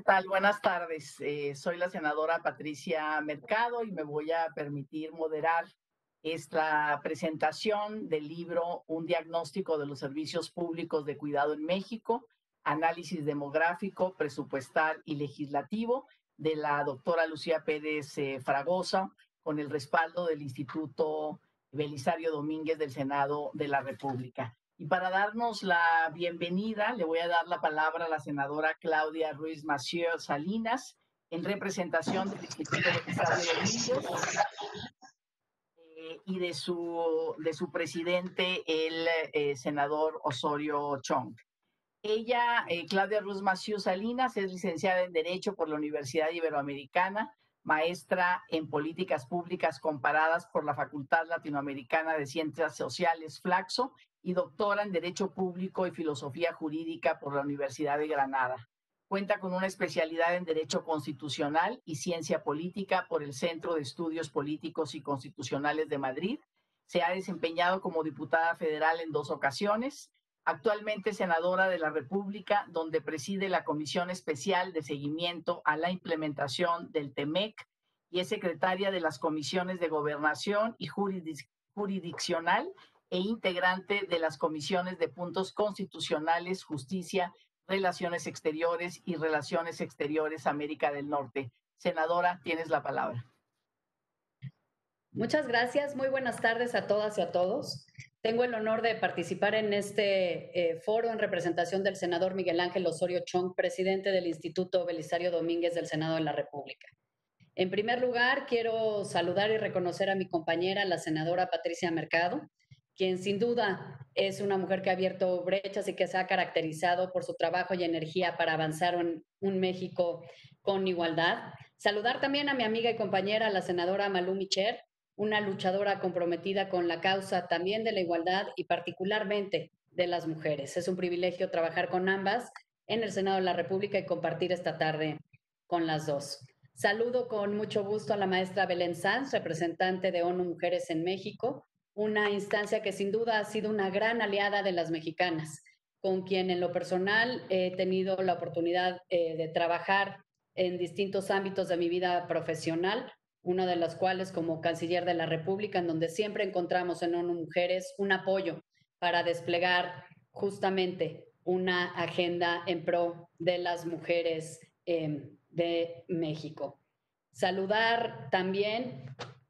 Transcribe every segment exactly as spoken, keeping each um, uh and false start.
tal? Buenas tardes. Eh, soy la senadora Patricia Mercado y me voy a permitir moderar esta presentación del libro Un diagnóstico de los servicios públicos de cuidado en México, análisis demográfico, presupuestal y legislativo, de la doctora Lucía Pérez eh, Fragoso, con el respaldo del Instituto Belisario Domínguez del Senado de la República. Y para darnos la bienvenida, le voy a dar la palabra a la senadora Claudia Ruiz Massieu Salinas, en representación del Instituto Belisario Domínguez eh, y de su, de su presidente, el eh, senador Osorio Chong. Ella, eh, Claudia Ruiz Massieu Salinas, es licenciada en Derecho por la Universidad Iberoamericana, maestra en Políticas Públicas Comparadas por la Facultad Latinoamericana de Ciencias Sociales, Flaxo, y doctora en Derecho Público y Filosofía Jurídica por la Universidad de Granada. Cuenta con una especialidad en Derecho Constitucional y Ciencia Política por el Centro de Estudios Políticos y Constitucionales de Madrid. Se ha desempeñado como diputada federal en dos ocasiones. Actualmente senadora de la República, donde preside la Comisión Especial de Seguimiento a la Implementación del TEMEC y es secretaria de las Comisiones de Gobernación y Juridic Jurisdiccional e integrante de las Comisiones de Puntos Constitucionales, Justicia, Relaciones Exteriores y Relaciones Exteriores América del Norte. Senadora, tienes la palabra. Muchas gracias. Muy buenas tardes a todas y a todos. Tengo el honor de participar en este eh, foro en representación del senador Miguel Ángel Osorio Chong, presidente del Instituto Belisario Domínguez del Senado de la República. En primer lugar, quiero saludar y reconocer a mi compañera, la senadora Patricia Mercado, quien sin duda es una mujer que ha abierto brechas y que se ha caracterizado por su trabajo y energía para avanzar en un México con igualdad. Saludar también a mi amiga y compañera, la senadora Malú Micher, una luchadora comprometida con la causa también de la igualdad y particularmente de las mujeres. Es un privilegio trabajar con ambas en el Senado de la República y compartir esta tarde con las dos. Saludo con mucho gusto a la maestra Belén Sanz, representante de ONU Mujeres en México, una instancia que sin duda ha sido una gran aliada de las mexicanas, con quien en lo personal he tenido la oportunidad eh, de trabajar en distintos ámbitos de mi vida profesional, una de las cuales como canciller de la República, en donde siempre encontramos en ONU Mujeres un apoyo para desplegar justamente una agenda en pro de las mujeres eh, de México. Saludar también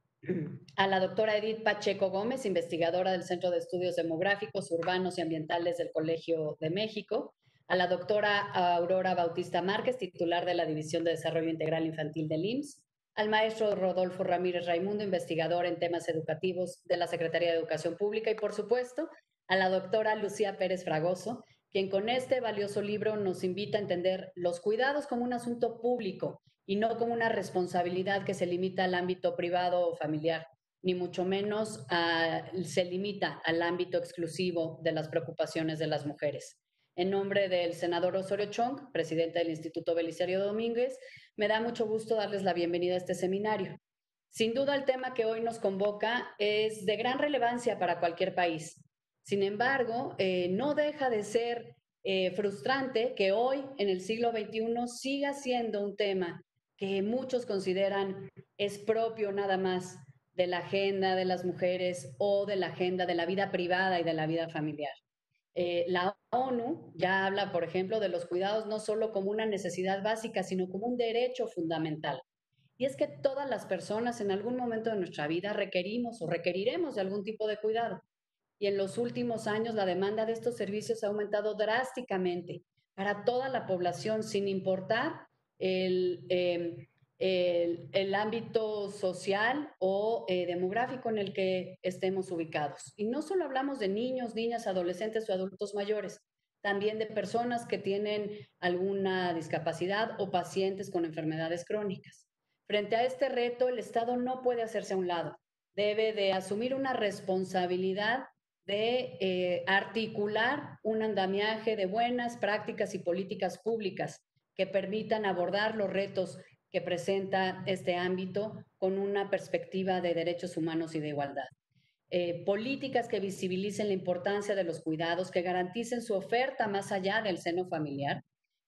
a la doctora Edith Pacheco Gómez, investigadora del Centro de Estudios Demográficos, Urbanos y Ambientales del Colegio de México, a la doctora Aurora Bautista Márquez, titular de la División de Desarrollo Integral Infantil del I M S S, al maestro Rodolfo Ramírez Raimundo, investigador en temas educativos de la Secretaría de Educación Pública, y por supuesto a la doctora Lucía Pérez Fragoso, quien con este valioso libro nos invita a entender los cuidados como un asunto público y no como una responsabilidad que se limita al ámbito privado o familiar, ni mucho menos a, se limita al ámbito exclusivo de las preocupaciones de las mujeres. En nombre del senador Osorio Chong, presidente del Instituto Belisario Domínguez, me da mucho gusto darles la bienvenida a este seminario. Sin duda, el tema que hoy nos convoca es de gran relevancia para cualquier país. Sin embargo, eh, no deja de ser eh, frustrante que hoy, en el siglo veintiuno, siga siendo un tema que muchos consideran es propio nada más de la agenda de las mujeres o de la agenda de la vida privada y de la vida familiar. Eh, la ONU ya habla, por ejemplo, de los cuidados no solo como una necesidad básica, sino como un derecho fundamental. Y es que todas las personas en algún momento de nuestra vida requerimos o requeriremos de algún tipo de cuidado. Y en los últimos años la demanda de estos servicios ha aumentado drásticamente para toda la población, sin importar el, eh, el, el ámbito social o eh, demográfico en el que estemos ubicados. Y no solo hablamos de niños, niñas, adolescentes o adultos mayores, también de personas que tienen alguna discapacidad o pacientes con enfermedades crónicas. Frente a este reto, el Estado no puede hacerse a un lado. Debe de asumir una responsabilidad de eh, articular un andamiaje de buenas prácticas y políticas públicas que permitan abordar los retos que presenta este ámbito con una perspectiva de derechos humanos y de igualdad. Eh, políticas que visibilicen la importancia de los cuidados, que garanticen su oferta más allá del seno familiar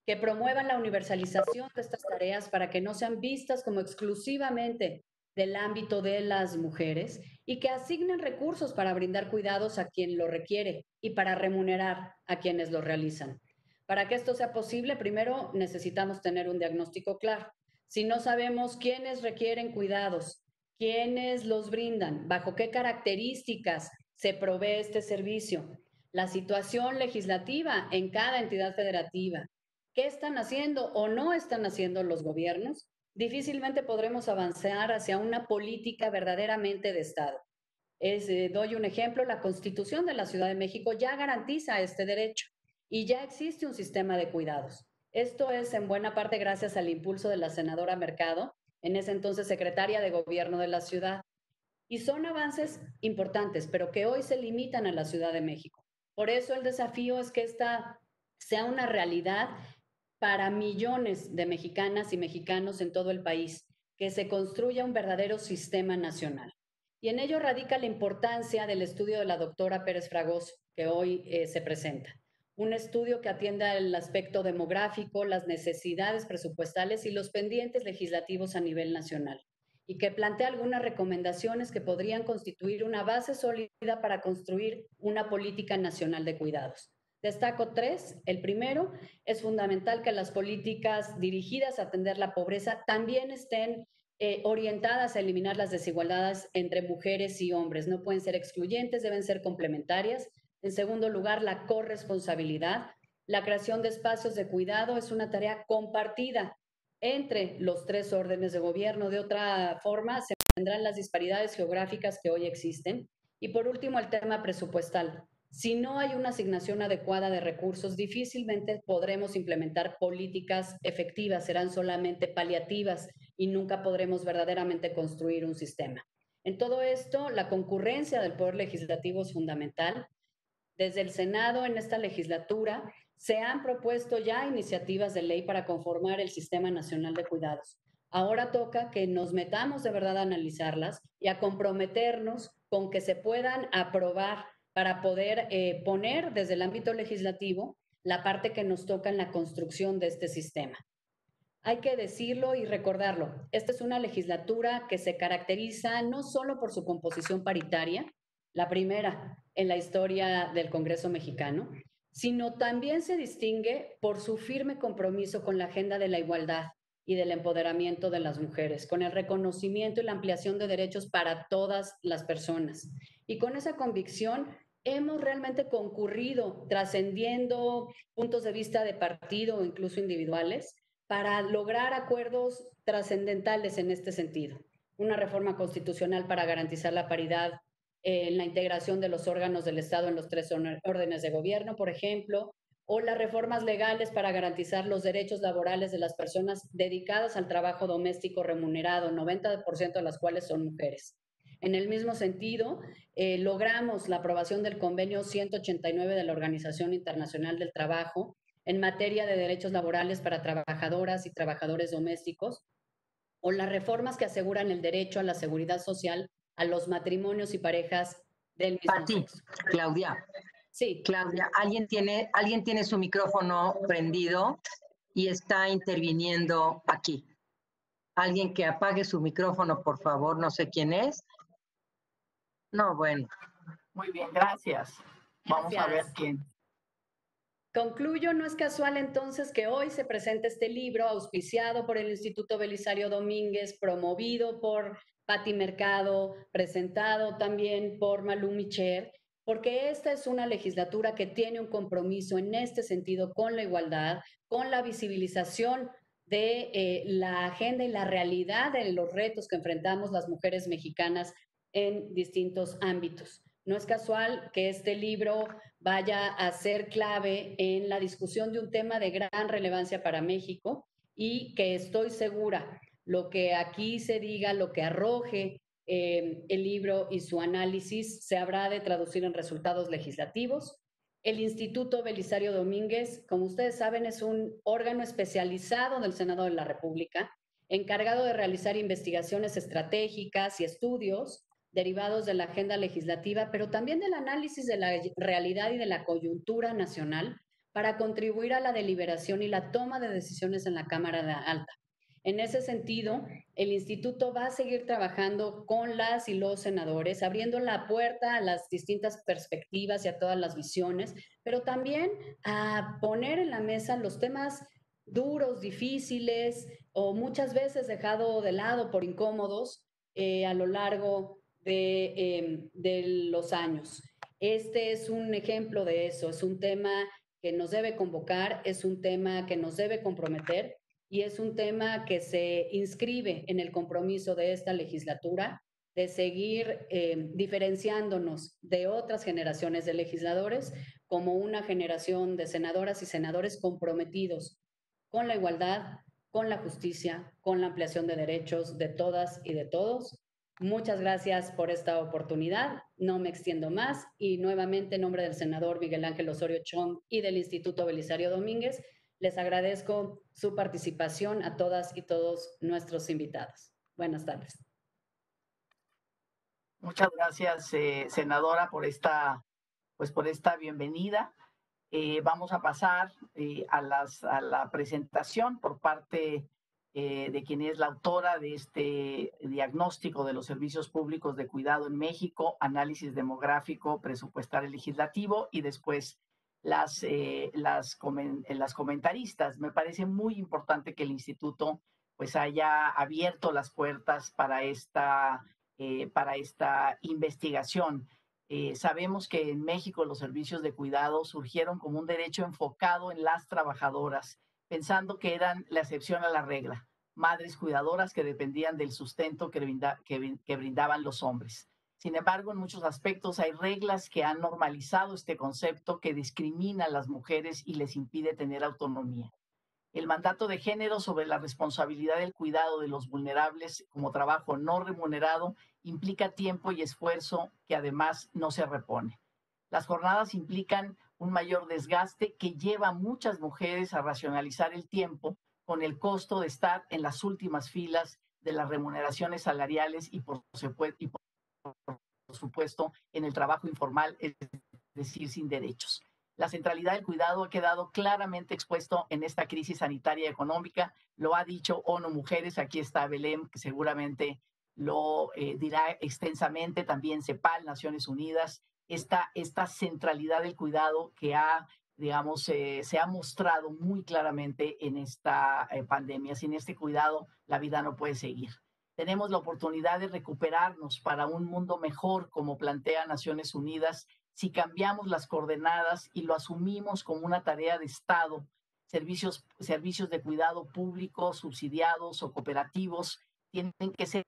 que promuevan la universalización de estas tareas para que no sean vistas como exclusivamente del ámbito de las mujeres y que asignen recursos para brindar cuidados a quien lo requiere y para remunerar a quienes lo realizan. Para que esto sea posible, primero necesitamos tener un diagnóstico claro. Si no sabemos quiénes requieren cuidados, quiénes los brindan, bajo qué características se provee este servicio, la situación legislativa en cada entidad federativa, qué están haciendo o no están haciendo los gobiernos, difícilmente podremos avanzar hacia una política verdaderamente de Estado. Es, eh, doy un ejemplo, la Constitución de la Ciudad de México ya garantiza este derecho y ya existe un sistema de cuidados. Esto es en buena parte gracias al impulso de la senadora Mercado, en ese entonces secretaria de Gobierno de la ciudad. Y son avances importantes, pero que hoy se limitan a la Ciudad de México. Por eso el desafío es que esta sea una realidad para millones de mexicanas y mexicanos en todo el país, que se construya un verdadero sistema nacional. Y en ello radica la importancia del estudio de la doctora Pérez Fragoso, que hoy eh, se presenta. Un estudio que atienda el aspecto demográfico, las necesidades presupuestales y los pendientes legislativos a nivel nacional, y que plantea algunas recomendaciones que podrían constituir una base sólida para construir una política nacional de cuidados. Destaco tres. El primero, es fundamental que las políticas dirigidas a atender la pobreza también estén eh, orientadas a eliminar las desigualdades entre mujeres y hombres. No pueden ser excluyentes, deben ser complementarias. En segundo lugar, la corresponsabilidad. La creación de espacios de cuidado es una tarea compartida entre los tres órdenes de gobierno. De otra forma, se tendrán las disparidades geográficas que hoy existen. Y por último, el tema presupuestal. Si no hay una asignación adecuada de recursos, difícilmente podremos implementar políticas efectivas, serán solamente paliativas y nunca podremos verdaderamente construir un sistema. En todo esto, la concurrencia del Poder Legislativo es fundamental. Desde el Senado, en esta legislatura, se han propuesto ya iniciativas de ley para conformar el Sistema Nacional de Cuidados. Ahora toca que nos metamos de verdad a analizarlas y a comprometernos con que se puedan aprobar para poder eh, poner desde el ámbito legislativo la parte que nos toca en la construcción de este sistema. Hay que decirlo y recordarlo, esta es una legislatura que se caracteriza no solo por su composición paritaria, la primera en la historia del Congreso mexicano, sino también se distingue por su firme compromiso con la agenda de la igualdad y del empoderamiento de las mujeres, con el reconocimiento y la ampliación de derechos para todas las personas. Y con esa convicción hemos realmente concurrido, trascendiendo puntos de vista de partido o incluso individuales, para lograr acuerdos trascendentales en este sentido. Una reforma constitucional para garantizar la paridad en la integración de los órganos del Estado en los tres órdenes de gobierno, por ejemplo, o las reformas legales para garantizar los derechos laborales de las personas dedicadas al trabajo doméstico remunerado, noventa por ciento de las cuales son mujeres. En el mismo sentido, eh, logramos la aprobación del convenio ciento ochenta y nueve de la Organización Internacional del Trabajo en materia de derechos laborales para trabajadoras y trabajadores domésticos, o las reformas que aseguran el derecho a la seguridad social a los matrimonios y parejas del mismo Pati, sexo. Claudia. Sí. Claudia, alguien tiene, alguien tiene su micrófono prendido y está interviniendo aquí. Alguien que apague su micrófono, por favor, no sé quién es. No, bueno. Muy bien, gracias. Vamos Gracias. a ver quién. Concluyo, no es casual entonces que hoy se presente este libro auspiciado por el Instituto Belisario Domínguez, promovido por Pati Mercado, presentado también por Malú Micher, porque esta es una legislatura que tiene un compromiso en este sentido con la igualdad, con la visibilización de eh, la agenda y la realidad de los retos que enfrentamos las mujeres mexicanas en distintos ámbitos. No es casual que este libro vaya a ser clave en la discusión de un tema de gran relevancia para México y que estoy segura, lo que aquí se diga, lo que arroje eh, el libro y su análisis se habrá de traducir en resultados legislativos. El Instituto Belisario Domínguez, como ustedes saben, es un órgano especializado del Senado de la República, encargado de realizar investigaciones estratégicas y estudios derivados de la agenda legislativa, pero también del análisis de la realidad y de la coyuntura nacional para contribuir a la deliberación y la toma de decisiones en la Cámara Alta. En ese sentido, el instituto va a seguir trabajando con las y los senadores, abriendo la puerta a las distintas perspectivas y a todas las visiones, pero también a poner en la mesa los temas duros, difíciles o muchas veces dejado de lado por incómodos eh, a lo largo de, eh, de los años. Este es un ejemplo de eso, es un tema que nos debe convocar, es un tema que nos debe comprometer y es un tema que se inscribe en el compromiso de esta legislatura de seguir eh, diferenciándonos de otras generaciones de legisladores como una generación de senadoras y senadores comprometidos con la igualdad, con la justicia, con la ampliación de derechos de todas y de todos. Muchas gracias por esta oportunidad. No me extiendo más y nuevamente en nombre del senador Miguel Ángel Osorio Chong y del Instituto Belisario Domínguez, les agradezco su participación a todas y todos nuestros invitados. Buenas tardes. Muchas gracias, eh, senadora, por esta, pues, por esta bienvenida. Eh, vamos a pasar eh, a, las, a la presentación por parte eh, de quien es la autora de este diagnóstico de los servicios públicos de cuidado en México, análisis demográfico, presupuestal y legislativo, y después las, eh, las, comen, las comentaristas. Me parece muy importante que el instituto pues haya abierto las puertas para esta, eh, para esta investigación. Eh, sabemos que en México los servicios de cuidado surgieron como un derecho enfocado en las trabajadoras, pensando que eran la excepción a la regla, madres cuidadoras que dependían del sustento que, brinda, que, que brindaban los hombres. Sin embargo, en muchos aspectos hay reglas que han normalizado este concepto que discrimina a las mujeres y les impide tener autonomía. El mandato de género sobre la responsabilidad del cuidado de los vulnerables como trabajo no remunerado implica tiempo y esfuerzo que además no se repone. Las jornadas implican un mayor desgaste que lleva a muchas mujeres a racionalizar el tiempo con el costo de estar en las últimas filas de las remuneraciones salariales y por, y por supuesto en el trabajo informal, es decir, sin derechos. La centralidad del cuidado ha quedado claramente expuesto en esta crisis sanitaria y económica. Lo ha dicho ONU Mujeres, aquí está Belén, que seguramente lo eh, dirá extensamente, también CEPAL, Naciones Unidas, esta, esta centralidad del cuidado que ha, digamos, eh, se ha mostrado muy claramente en esta eh, pandemia. Sin este cuidado, la vida no puede seguir. Tenemos la oportunidad de recuperarnos para un mundo mejor, como plantea Naciones Unidas, si cambiamos las coordenadas y lo asumimos como una tarea de Estado. Servicios, servicios de cuidado público, subsidiados o cooperativos, tienen que ser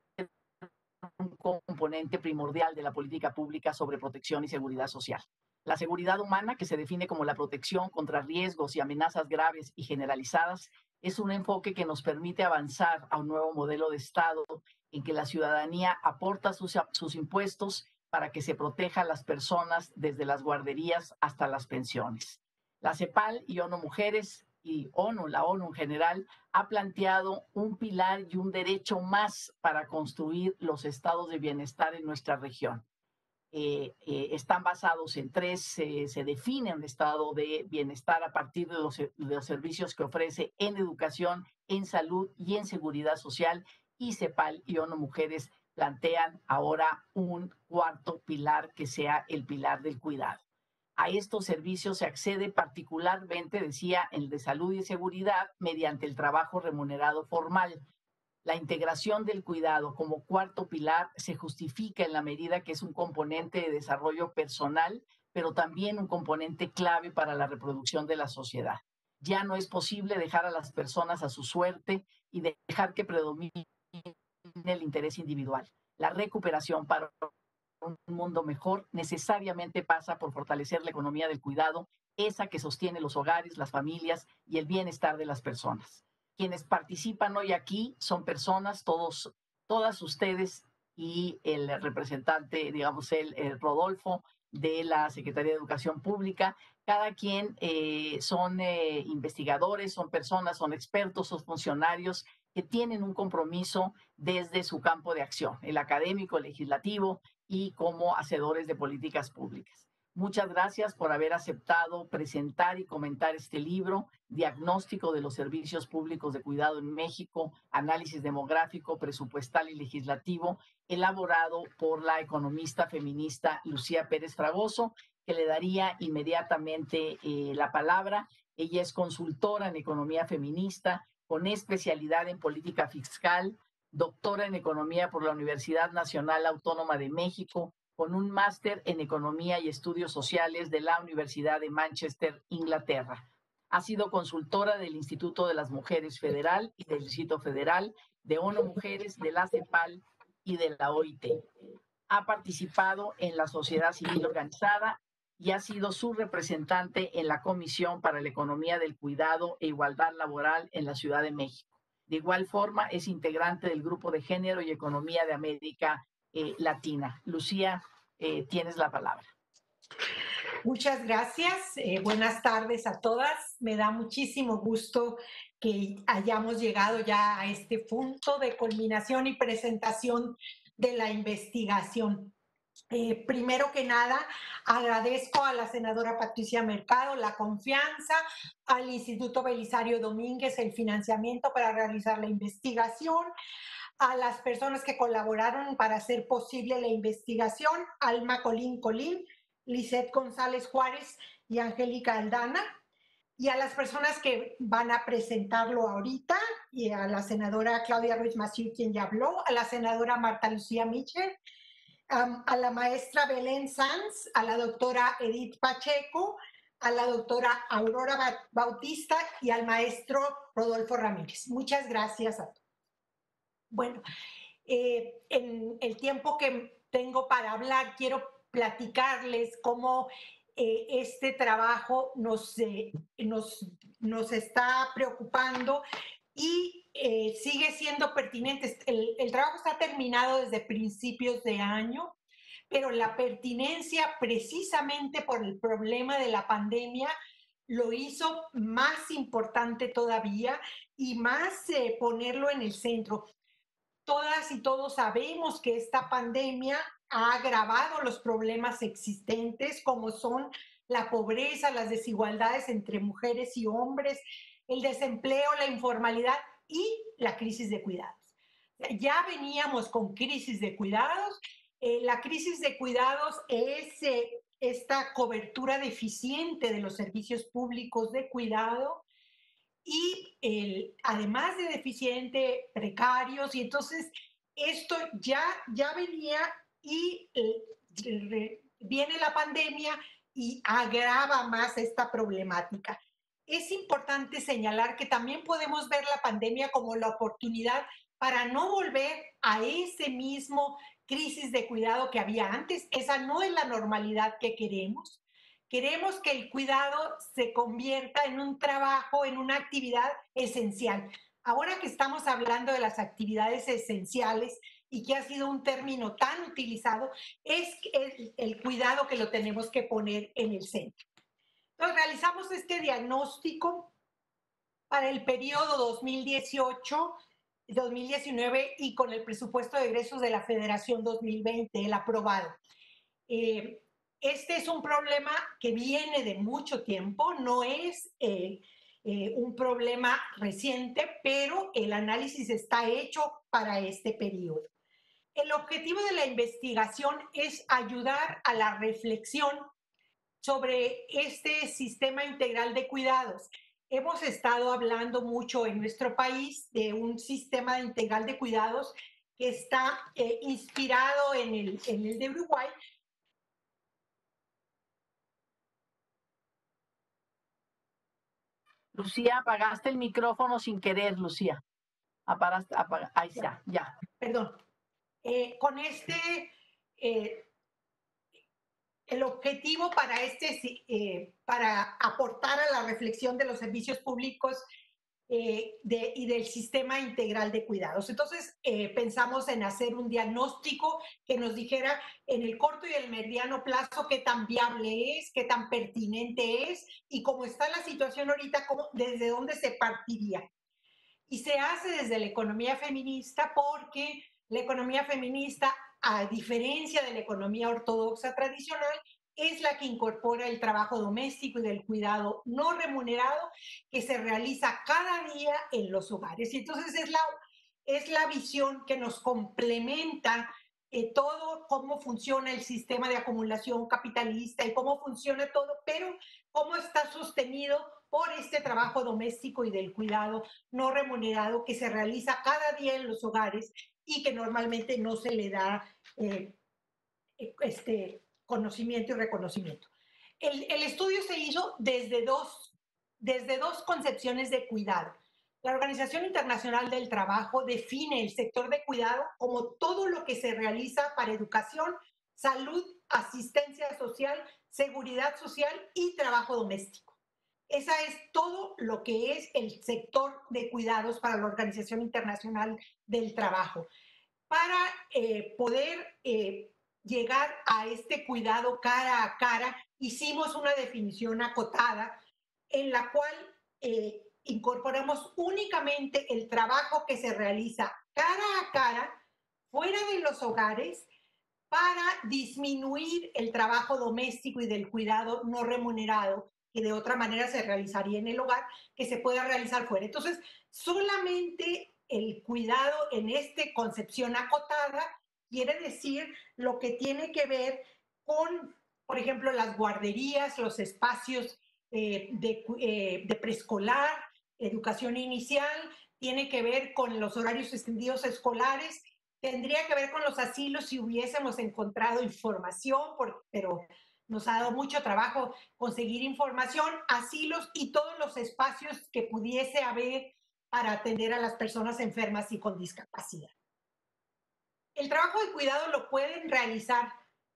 un componente primordial de la política pública sobre protección y seguridad social. La seguridad humana, que se define como la protección contra riesgos y amenazas graves y generalizadas, es un enfoque que nos permite avanzar a un nuevo modelo de Estado en que la ciudadanía aporta sus, sus impuestos para que se proteja a las personas desde las guarderías hasta las pensiones. La CEPAL y ONU Mujeres y ONU, la ONU en general, ha planteado un pilar y un derecho más para construir los estados de bienestar en nuestra región. Eh, eh, están basados en tres, eh, se define un estado de bienestar a partir de los, de los servicios que ofrece en educación, en salud y en seguridad social, y CEPAL y ONU Mujeres plantean ahora un cuarto pilar que sea el pilar del cuidado. A estos servicios se accede particularmente, decía, en el de salud y seguridad mediante el trabajo remunerado formal. La integración del cuidado como cuarto pilar se justifica en la medida que es un componente de desarrollo personal, pero también un componente clave para la reproducción de la sociedad. Ya no es posible dejar a las personas a su suerte y dejar que predomine el interés individual. La recuperación para un mundo mejor necesariamente pasa por fortalecer la economía del cuidado, esa que sostiene los hogares, las familias y el bienestar de las personas. Quienes participan hoy aquí son personas, todos, todas ustedes y el representante, digamos, el, el Rodolfo de la Secretaría de Educación Pública. Cada quien eh, son eh, investigadores, son personas, son expertos, son funcionarios que tienen un compromiso desde su campo de acción, el académico, el legislativo y como hacedores de políticas públicas. Muchas gracias por haber aceptado presentar y comentar este libro, Diagnóstico de los Servicios Públicos de Cuidado en México, Análisis Demográfico, Presupuestal y Legislativo, elaborado por la economista feminista Lucía Pérez Fragoso, que le daría inmediatamente eh, la palabra. Ella es consultora en economía feminista, con especialidad en política fiscal, doctora en economía por la Universidad Nacional Autónoma de México, con un máster en Economía y Estudios Sociales de la Universidad de Manchester, Inglaterra. Ha sido consultora del Instituto de las Mujeres Federal y del Distrito Federal, de ONU Mujeres, de la CEPAL y de la O I T. Ha participado en la sociedad civil organizada y ha sido su representante en la Comisión para la Economía del Cuidado e Igualdad Laboral en la Ciudad de México. De igual forma, es integrante del Grupo de Género y Economía de América Eh, Latina. Lucía, eh, tienes la palabra. Muchas gracias. Eh, buenas tardes a todas. Me da muchísimo gusto que hayamos llegado ya a este punto de culminación y presentación de la investigación. Eh, primero que nada, agradezco a la senadora Patricia Mercado la confianza, al Instituto Belisario Domínguez el financiamiento para realizar la investigación, a las personas que colaboraron para hacer posible la investigación, Alma Colín Colín, Lisette González Juárez y Angélica Aldana, y a las personas que van a presentarlo ahorita, y a la senadora Claudia Ruiz Massieu, quien ya habló, a la senadora Marta Lucía Mitchell, um, a la maestra Belén Sanz, a la doctora Edith Pacheco, a la doctora Aurora Bautista y al maestro Rodolfo Ramírez. Muchas gracias a todos. Bueno, eh, en el tiempo que tengo para hablar, quiero platicarles cómo eh, este trabajo nos, eh, nos, nos está preocupando y eh, sigue siendo pertinente. El, el trabajo está terminado desde principios de año, pero la pertinencia, precisamente por el problema de la pandemia, lo hizo más importante todavía y más eh, ponerlo en el centro. Todas y todos sabemos que esta pandemia ha agravado los problemas existentes, como son la pobreza, las desigualdades entre mujeres y hombres, el desempleo, la informalidad y la crisis de cuidados. Ya veníamos con crisis de cuidados. Eh, la crisis de cuidados es eh, esta cobertura deficiente de los servicios públicos de cuidado, y el, además de deficiente, precarios, y entonces esto ya, ya venía y eh, viene la pandemia y agrava más esta problemática. Es importante señalar que también podemos ver la pandemia como la oportunidad para no volver a ese mismo crisis de cuidado que había antes. Esa no es la normalidad que queremos. Queremos que el cuidado se convierta en un trabajo, en una actividad esencial. Ahora que estamos hablando de las actividades esenciales y que ha sido un término tan utilizado, es el, el cuidado que lo tenemos que poner en el centro. Entonces, realizamos este diagnóstico para el periodo dos mil dieciocho dos mil diecinueve y con el presupuesto de egresos de la Federación dos mil veinte, el aprobado. Eh, Este es un problema que viene de mucho tiempo, no es eh, eh, un problema reciente, pero el análisis está hecho para este periodo. El objetivo de la investigación es ayudar a la reflexión sobre este sistema integral de cuidados. Hemos estado hablando mucho en nuestro país de un sistema integral de cuidados que está eh, inspirado en el, en el de Uruguay. Lucía, apagaste el micrófono sin querer, Lucía. Apagaste, apag... Ahí está, ya. Perdón. Eh, con este, eh, el objetivo para, este, eh, para aportar a la reflexión de los servicios públicos eh, de, y del sistema integral de cuidados. Entonces, eh, pensamos en hacer un diagnóstico que nos dijera en el corto y el mediano plazo qué tan viable es, qué tan pertinente es y cómo está la situación ahorita, cómo, desde dónde se partiría. Y se hace desde la economía feminista porque la economía feminista, a diferencia de la economía ortodoxa tradicional, es la que incorpora el trabajo doméstico y del cuidado no remunerado que se realiza cada día en los hogares. Y entonces es la, es la visión que nos complementa eh, todo cómo funciona el sistema de acumulación capitalista y cómo funciona todo, pero cómo está sostenido por este trabajo doméstico y del cuidado no remunerado que se realiza cada día en los hogares y que normalmente no se le da eh, este, conocimiento y reconocimiento. El, el estudio se hizo desde dos, desde dos concepciones de cuidado. La Organización Internacional del Trabajo define el sector de cuidado como todo lo que se realiza para educación, salud, asistencia social, seguridad social y trabajo doméstico. Esa es todo lo que es el sector de cuidados para la Organización Internacional del Trabajo. Para eh, poder eh, llegar a este cuidado cara a cara, hicimos una definición acotada en la cual eh, incorporamos únicamente el trabajo que se realiza cara a cara, fuera de los hogares, para disminuir el trabajo doméstico y del cuidado no remunerado, que de otra manera se realizaría en el hogar, que se pueda realizar fuera. Entonces, solamente el cuidado en esta concepción acotada quiere decir lo que tiene que ver con, por ejemplo, las guarderías, los espacios eh, de, eh, de preescolar, educación inicial, tiene que ver con los horarios extendidos escolares, tendría que ver con los asilos si hubiésemos encontrado información, por, pero nos ha dado mucho trabajo conseguir información, asilos y todos los espacios que pudiese haber para atender a las personas enfermas y con discapacidad. El trabajo de cuidado lo pueden realizar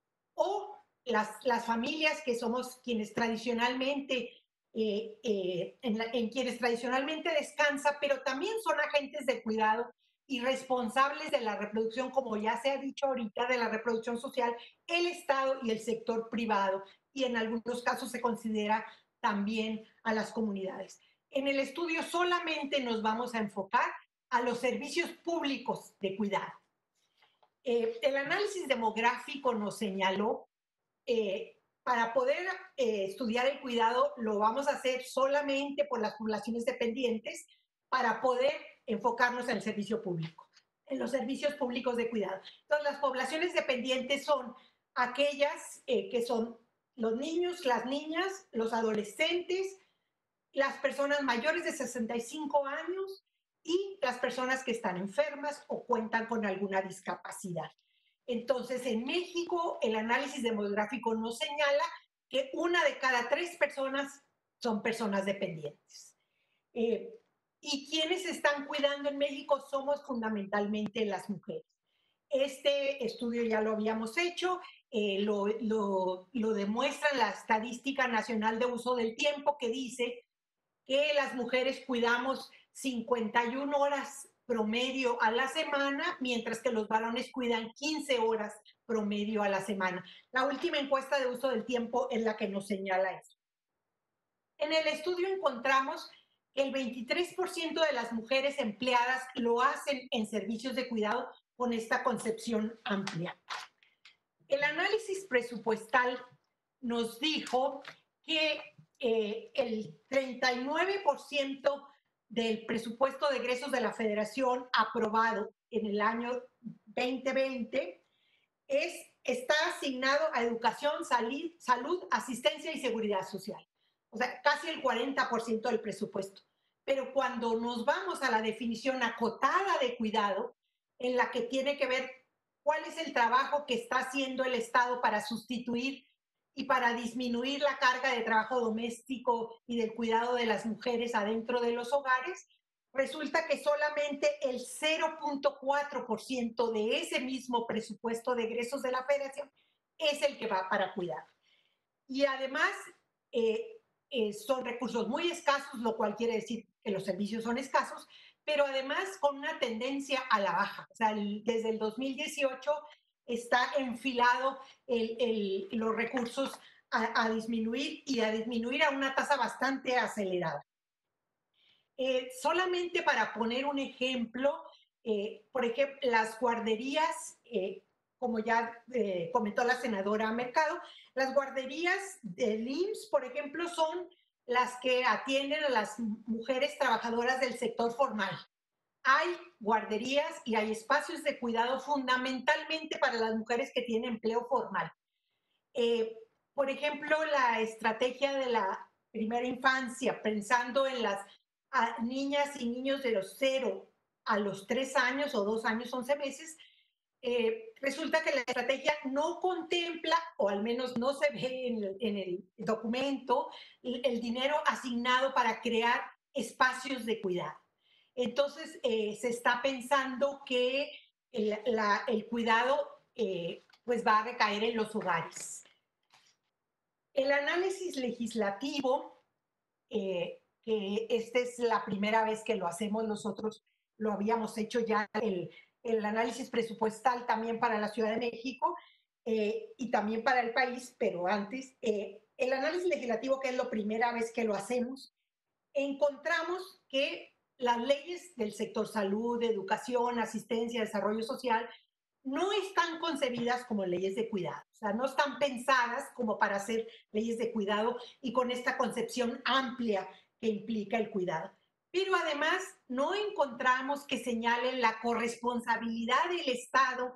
o las, las familias que somos quienes tradicionalmente, eh, eh, en, la, en quienes tradicionalmente descansa, pero también son agentes de cuidado y responsables de la reproducción, como ya se ha dicho ahorita, de la reproducción social, el Estado y el sector privado, y en algunos casos se considera también a las comunidades. En el estudio solamente nos vamos a enfocar a los servicios públicos de cuidado. Eh, el análisis demográfico nos señaló, eh, para poder eh, estudiar el cuidado, lo vamos a hacer solamente por las poblaciones dependientes para poder enfocarnos en el servicio público, en los servicios públicos de cuidado. Entonces, las poblaciones dependientes son aquellas eh, que son los niños, las niñas, los adolescentes, las personas mayores de sesenta y cinco años y las personas que están enfermas o cuentan con alguna discapacidad. Entonces, en México, el análisis demográfico nos señala que una de cada tres personas son personas dependientes. Eh, y quienes están cuidando en México somos fundamentalmente las mujeres. Este estudio ya lo habíamos hecho, eh, lo, lo, lo demuestra la Estadística Nacional de Uso del Tiempo, que dice que las mujeres cuidamos cincuenta y una horas promedio a la semana, mientras que los varones cuidan quince horas promedio a la semana. La última encuesta de uso del tiempo es la que nos señala eso. En el estudio encontramos que el veintitrés por ciento de las mujeres empleadas lo hacen en servicios de cuidado con esta concepción amplia. El análisis presupuestal nos dijo que eh, el treinta y nueve por ciento del presupuesto de egresos de la Federación aprobado en el año veinte veinte es, está asignado a educación, salud, salud, asistencia y seguridad social. O sea, casi el cuarenta por ciento del presupuesto. Pero cuando nos vamos a la definición acotada de cuidado, en la que tiene que ver cuál es el trabajo que está haciendo el Estado para sustituir y para disminuir la carga de trabajo doméstico y del cuidado de las mujeres adentro de los hogares, resulta que solamente el cero punto cuatro por ciento de ese mismo presupuesto de egresos de la Federación es el que va para cuidado. Y además eh, eh, son recursos muy escasos, lo cual quiere decir que los servicios son escasos, pero además con una tendencia a la baja. O sea, el, desde el dos mil dieciocho está enfilado el, el, los recursos a, a disminuir y a disminuir a una tasa bastante acelerada. Eh, solamente para poner un ejemplo, eh, por ejemplo, las guarderías eh, como ya eh, comentó la senadora Mercado, las guarderías del I M S S, por ejemplo, son las que atienden a las mujeres trabajadoras del sector formal. Hay guarderías y hay espacios de cuidado fundamentalmente para las mujeres que tienen empleo formal. Eh, por ejemplo, la estrategia de la primera infancia, pensando en las a, niñas y niños de los cero a los tres años o dos años, once meses, eh, resulta que la estrategia no contempla, o al menos no se ve en el, en el documento, el, el dinero asignado para crear espacios de cuidado. Entonces, eh, se está pensando que el, la, el cuidado eh, pues va a recaer en los hogares. El análisis legislativo, eh, que esta es la primera vez que lo hacemos nosotros, lo habíamos hecho ya el, el análisis presupuestal también para la Ciudad de México eh, y también para el país, pero antes, eh, el análisis legislativo, que es la primera vez que lo hacemos, encontramos que las leyes del sector salud, educación, asistencia, desarrollo social, no están concebidas como leyes de cuidado, o sea, no están pensadas como para ser leyes de cuidado y con esta concepción amplia que implica el cuidado. Pero además no encontramos que señalen la corresponsabilidad del Estado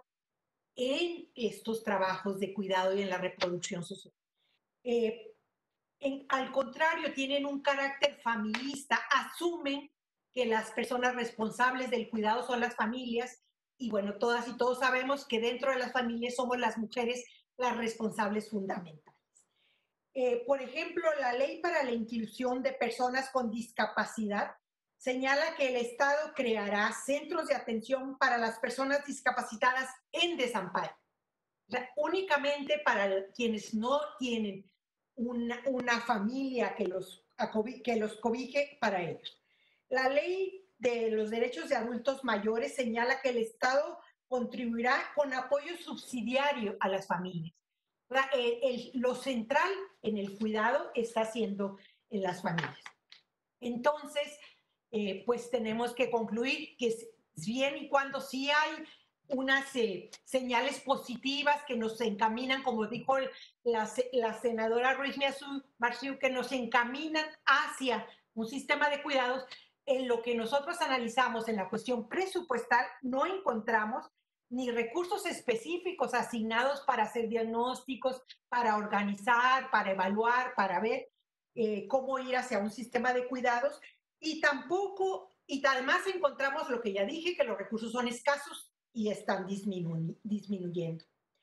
en estos trabajos de cuidado y en la reproducción social. Eh, en, al contrario, tienen un carácter familista, asumen que las personas responsables del cuidado son las familias y bueno, todas y todos sabemos que dentro de las familias somos las mujeres las responsables fundamentales. Eh, por ejemplo, la ley para la inclusión de personas con discapacidad señala que el Estado creará centros de atención para las personas discapacitadas en desamparo, o sea, únicamente para quienes no tienen una, una familia que los, que los cobije para ellos. La ley de los derechos de adultos mayores señala que el Estado contribuirá con apoyo subsidiario a las familias. O sea, el, el, lo central en el cuidado está siendo en las familias. Entonces, eh, pues tenemos que concluir que bien y cuando sí hay unas eh, señales positivas que nos encaminan, como dijo la, la senadora Ruiz Massieu, que nos encaminan hacia un sistema de cuidados, en lo que nosotros analizamos en la cuestión presupuestal no encontramos ni recursos específicos asignados para hacer diagnósticos, para organizar, para evaluar, para ver eh, cómo ir hacia un sistema de cuidados, y tampoco, y además encontramos lo que ya dije, que los recursos son escasos y están disminu disminuyendo.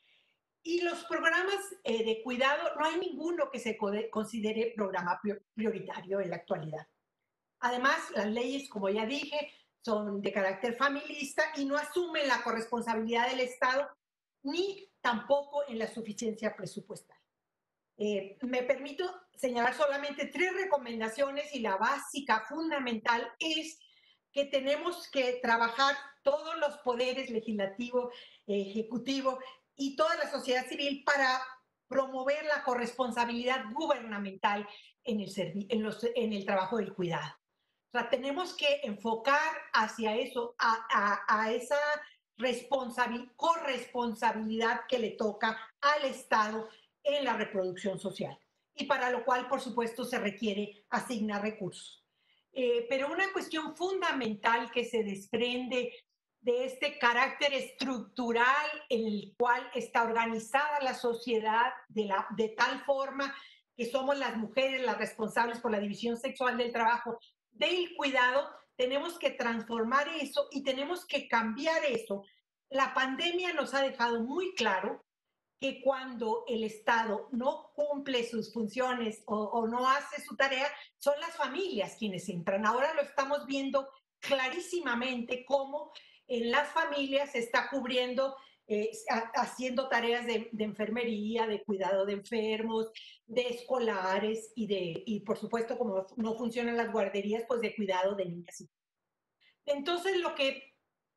Y los programas eh, de cuidado, no hay ninguno que se considere programa prioritario en la actualidad. Además, las leyes, como ya dije, son de carácter familista y no asumen la corresponsabilidad del Estado ni tampoco en la suficiencia presupuestal. Eh, me permito señalar solamente tres recomendaciones y la básica, fundamental, es que tenemos que trabajar todos los poderes legislativo, ejecutivo y toda la sociedad civil para promover la corresponsabilidad gubernamental en el, en los, en el trabajo del cuidado. O sea, tenemos que enfocar hacia eso, a, a, a esa responsabil, corresponsabilidad que le toca al Estado en la reproducción social. Y para lo cual, por supuesto, se requiere asignar recursos. Eh, pero una cuestión fundamental que se desprende de este carácter estructural en el cual está organizada la sociedad de, la, de tal forma que somos las mujeres las responsables por la división sexual del trabajo, del cuidado, tenemos que transformar eso y tenemos que cambiar eso. La pandemia nos ha dejado muy claro que cuando el Estado no cumple sus funciones o, o no hace su tarea, son las familias quienes entran. Ahora lo estamos viendo clarísimamente cómo en las familias se está cubriendo, eh, haciendo tareas de, de enfermería, de cuidado de enfermos, de escolares y, de, y por supuesto, como no funcionan las guarderías, pues de cuidado de niñas. Entonces, lo que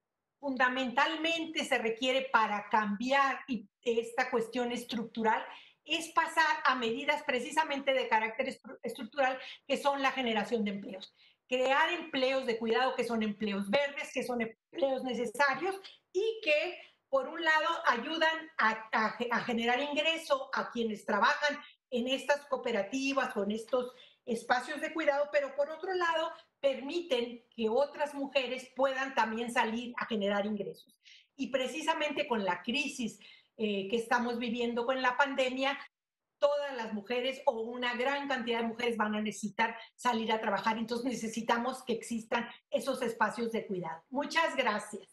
fundamentalmente se requiere para cambiar esta cuestión estructural es pasar a medidas precisamente de carácter estructural, que son la generación de empleos. Crear empleos de cuidado que son empleos verdes, que son empleos necesarios y que por un lado, ayudan a, a, a generar ingreso a quienes trabajan en estas cooperativas o en estos espacios de cuidado, pero por otro lado, permiten que otras mujeres puedan también salir a generar ingresos. Y precisamente con la crisis eh, que estamos viviendo con la pandemia, todas las mujeres o una gran cantidad de mujeres van a necesitar salir a trabajar. Entonces necesitamos que existan esos espacios de cuidado. Muchas gracias.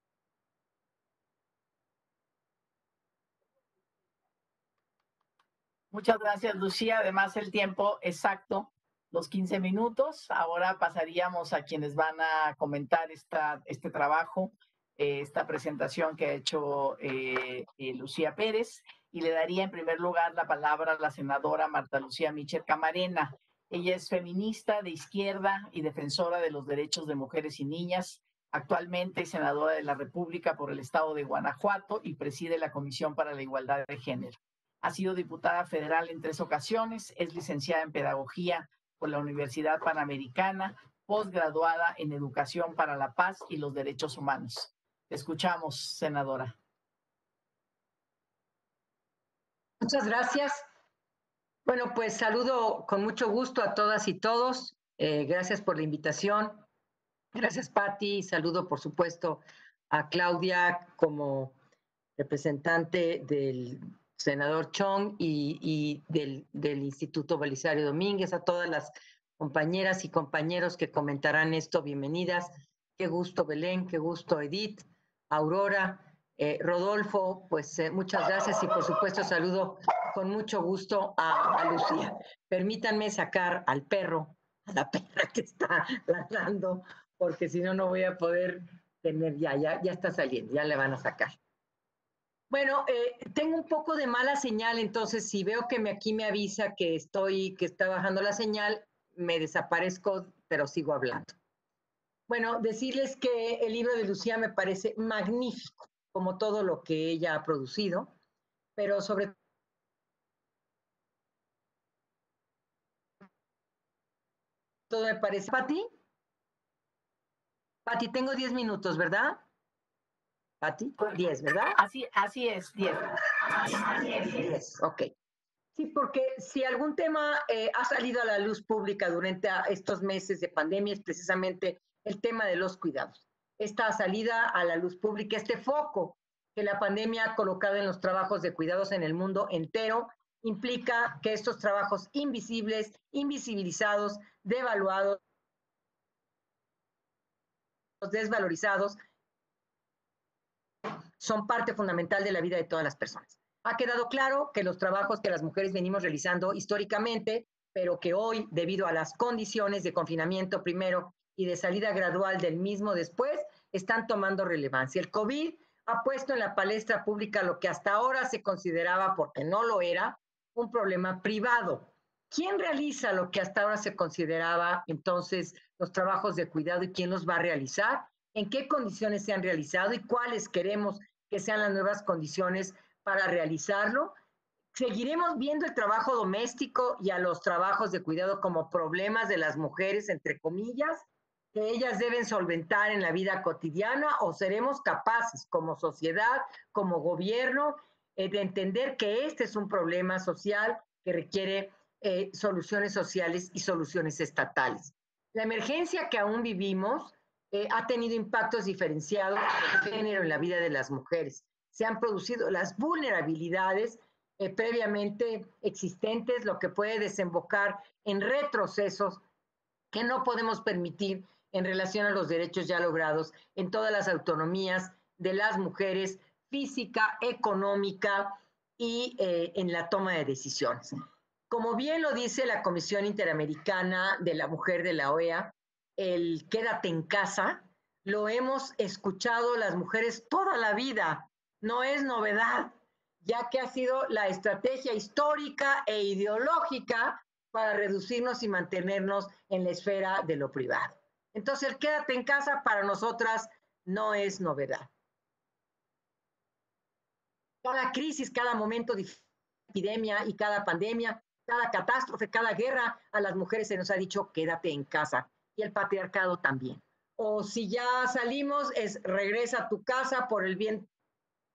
Muchas gracias, Lucía. Además, el tiempo exacto, los quince minutos. Ahora pasaríamos a quienes van a comentar esta, este trabajo, eh, esta presentación que ha hecho eh, eh, Lucía Pérez. Y le daría en primer lugar la palabra a la senadora Marta Lucía Mitchell Camarena. Ella es feminista de izquierda y defensora de los derechos de mujeres y niñas. Actualmente senadora de la República por el estado de Guanajuato y preside la Comisión para la Igualdad de Género. Ha sido diputada federal en tres ocasiones, es licenciada en Pedagogía por la Universidad Panamericana, posgraduada en Educación para la Paz y los Derechos Humanos. Te escuchamos, senadora. Muchas gracias. Bueno, pues saludo con mucho gusto a todas y todos. Eh, gracias por la invitación. Gracias, Patti. Saludo, por supuesto, a Claudia como representante del senador Chong y, y del, del Instituto Belisario Domínguez, a todas las compañeras y compañeros que comentarán esto, bienvenidas. Qué gusto, Belén, qué gusto, Edith, Aurora, eh, Rodolfo, pues eh, muchas gracias y por supuesto saludo con mucho gusto a, a Lucía. Permítanme sacar al perro, a la perra que está ladrando, porque si no, no voy a poder tener, ya, ya, ya está saliendo, ya le van a sacar. Bueno, eh, tengo un poco de mala señal, entonces si veo que me, aquí me avisa que estoy, que está bajando la señal, me desaparezco, pero sigo hablando. Bueno, decirles que el libro de Lucía me parece magnífico, como todo lo que ella ha producido, pero sobre todo me parece... ¿Pati? Pati, tengo diez minutos, ¿verdad? Pati, diez, ¿verdad? Así, así es, diez. diez, ok. Sí, porque si algún tema eh, ha salido a la luz pública durante estos meses de pandemia es precisamente el tema de los cuidados. Esta salida a la luz pública, este foco que la pandemia ha colocado en los trabajos de cuidados en el mundo entero, implica que estos trabajos invisibles, invisibilizados, devaluados, desvalorizados, son parte fundamental de la vida de todas las personas. Ha quedado claro que los trabajos que las mujeres venimos realizando históricamente, pero que hoy, debido a las condiciones de confinamiento primero y de salida gradual del mismo después, están tomando relevancia. El COVID ha puesto en la palestra pública lo que hasta ahora se consideraba, porque no lo era, un problema privado. ¿Quién realiza lo que hasta ahora se consideraba entonces los trabajos de cuidado y quién los va a realizar? ¿En qué condiciones se han realizado y cuáles queremos que sean las nuevas condiciones para realizarlo? ¿Seguiremos viendo el trabajo doméstico y a los trabajos de cuidado como problemas de las mujeres, entre comillas, que ellas deben solventar en la vida cotidiana, o seremos capaces como sociedad, como gobierno, eh, de entender que este es un problema social que requiere eh, soluciones sociales y soluciones estatales? La emergencia que aún vivimos eh, ha tenido impactos diferenciados de género en la vida de las mujeres. Se han producido las vulnerabilidades eh, previamente existentes, lo que puede desembocar en retrocesos que no podemos permitir en relación a los derechos ya logrados en todas las autonomías de las mujeres, física, económica y eh, en la toma de decisiones. Como bien lo dice la Comisión Interamericana de la Mujer de la O E A, el quédate en casa, lo hemos escuchado las mujeres toda la vida, no es novedad, ya que ha sido la estrategia histórica e ideológica para reducirnos y mantenernos en la esfera de lo privado. Entonces, el quédate en casa para nosotras no es novedad. Cada crisis, cada momento de epidemia y cada pandemia, cada catástrofe, cada guerra, a las mujeres se nos ha dicho quédate en casa, y el patriarcado también. O si ya salimos, es regresa a tu casa por el bien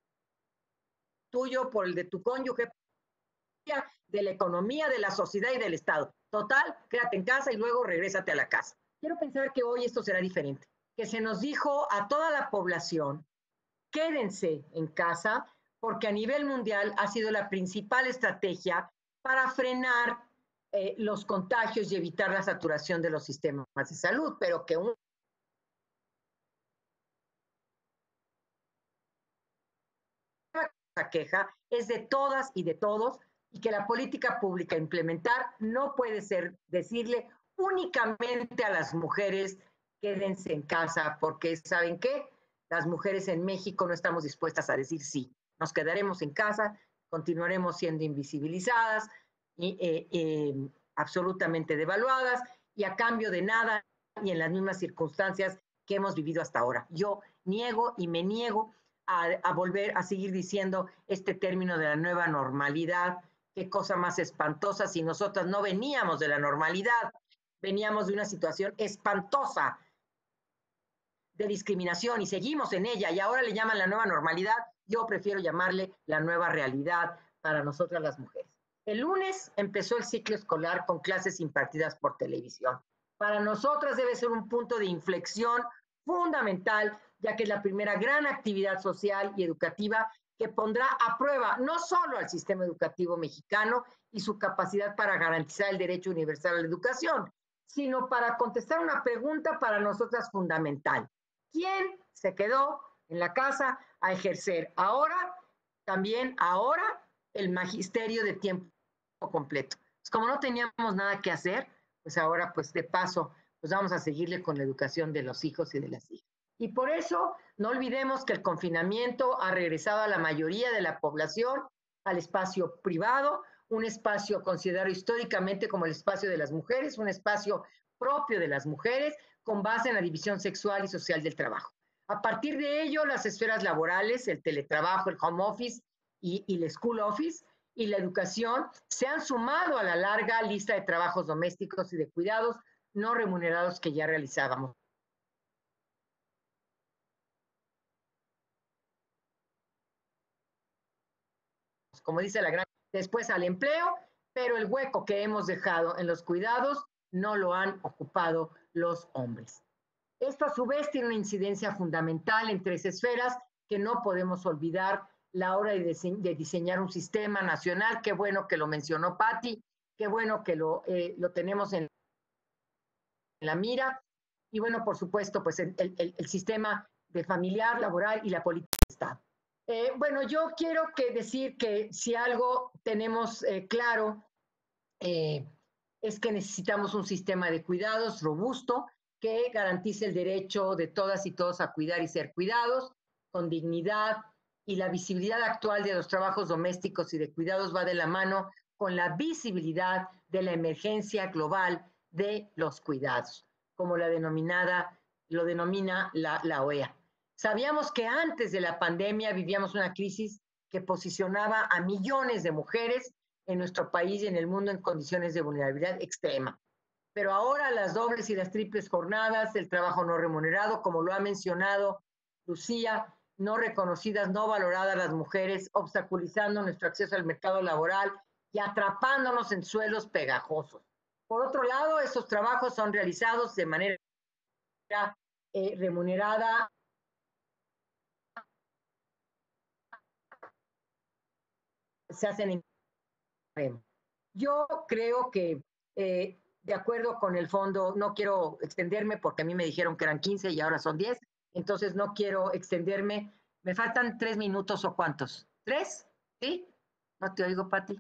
tuyo, por el de tu cónyuge, de la economía, de la sociedad y del Estado. Total, quédate en casa y luego regrésate a la casa. Quiero pensar que hoy esto será diferente, que se nos dijo a toda la población, quédense en casa, porque a nivel mundial ha sido la principal estrategia para frenar eh, los contagios y evitar la saturación de los sistemas de salud, pero que un la queja es de todas y de todos, y que la política pública a implementar no puede ser decirle únicamente a las mujeres quédense en casa, porque ¿saben qué? Las mujeres en México no estamos dispuestas a decir sí. Nos quedaremos en casa, continuaremos siendo invisibilizadas y eh, eh, absolutamente devaluadas, y a cambio de nada y en las mismas circunstancias que hemos vivido hasta ahora. Yo niego y me niego a, a volver a seguir diciendo este término de la nueva normalidad. Qué cosa más espantosa si nosotras no veníamos de la normalidad, veníamos de una situación espantosa de discriminación y seguimos en ella y ahora le llaman la nueva normalidad. Yo prefiero llamarle la nueva realidad para nosotras las mujeres. El lunes empezó el ciclo escolar con clases impartidas por televisión. Para nosotras debe ser un punto de inflexión fundamental, ya que es la primera gran actividad social y educativa que pondrá a prueba no solo al sistema educativo mexicano y su capacidad para garantizar el derecho universal a la educación, sino para contestar una pregunta para nosotras fundamental. ¿Quién se quedó en la casa a ejercer ahora, también ahora, el magisterio de tiempo completo? Pues como no teníamos nada que hacer, pues ahora, pues de paso, pues vamos a seguirle con la educación de los hijos y de las hijas. Y por eso no olvidemos que el confinamiento ha regresado a la mayoría de la población al espacio privado, un espacio considerado históricamente como el espacio de las mujeres, un espacio propio de las mujeres con base en la división sexual y social del trabajo. A partir de ello, las esferas laborales, el teletrabajo, el home office y, y el school office y la educación se han sumado a la larga lista de trabajos domésticos y de cuidados no remunerados que ya realizábamos. Como dice la gran, después al empleo, pero el hueco que hemos dejado en los cuidados no lo han ocupado los hombres. Esto a su vez tiene una incidencia fundamental en tres esferas que no podemos olvidar la hora de, dise de diseñar un sistema nacional. Qué bueno que lo mencionó Patti, qué bueno que lo, eh, lo tenemos en la mira. Y bueno, por supuesto, pues el, el, el sistema de familiar, laboral y la política de Estado. Eh, bueno, yo quiero que decir que si algo tenemos eh, claro eh, es que necesitamos un sistema de cuidados robusto que garantice el derecho de todas y todos a cuidar y ser cuidados con dignidad, y la visibilidad actual de los trabajos domésticos y de cuidados va de la mano con la visibilidad de la emergencia global de los cuidados, como la denominada, lo denomina la, la O E A. Sabíamos que antes de la pandemia vivíamos una crisis que posicionaba a millones de mujeres en nuestro país y en el mundo en condiciones de vulnerabilidad extrema. Pero ahora las dobles y las triples jornadas, el trabajo no remunerado, como lo ha mencionado Lucía, no reconocidas, no valoradas las mujeres, obstaculizando nuestro acceso al mercado laboral y atrapándonos en suelos pegajosos. Por otro lado, estos trabajos son realizados de manera eh, remunerada, se hacen en... Yo creo que, eh, de acuerdo con el fondo, no quiero extenderme porque a mí me dijeron que eran quince y ahora son diez, entonces no quiero extenderme. ¿Me faltan tres minutos o cuántos? ¿Tres? ¿Sí? No te oigo, Pati.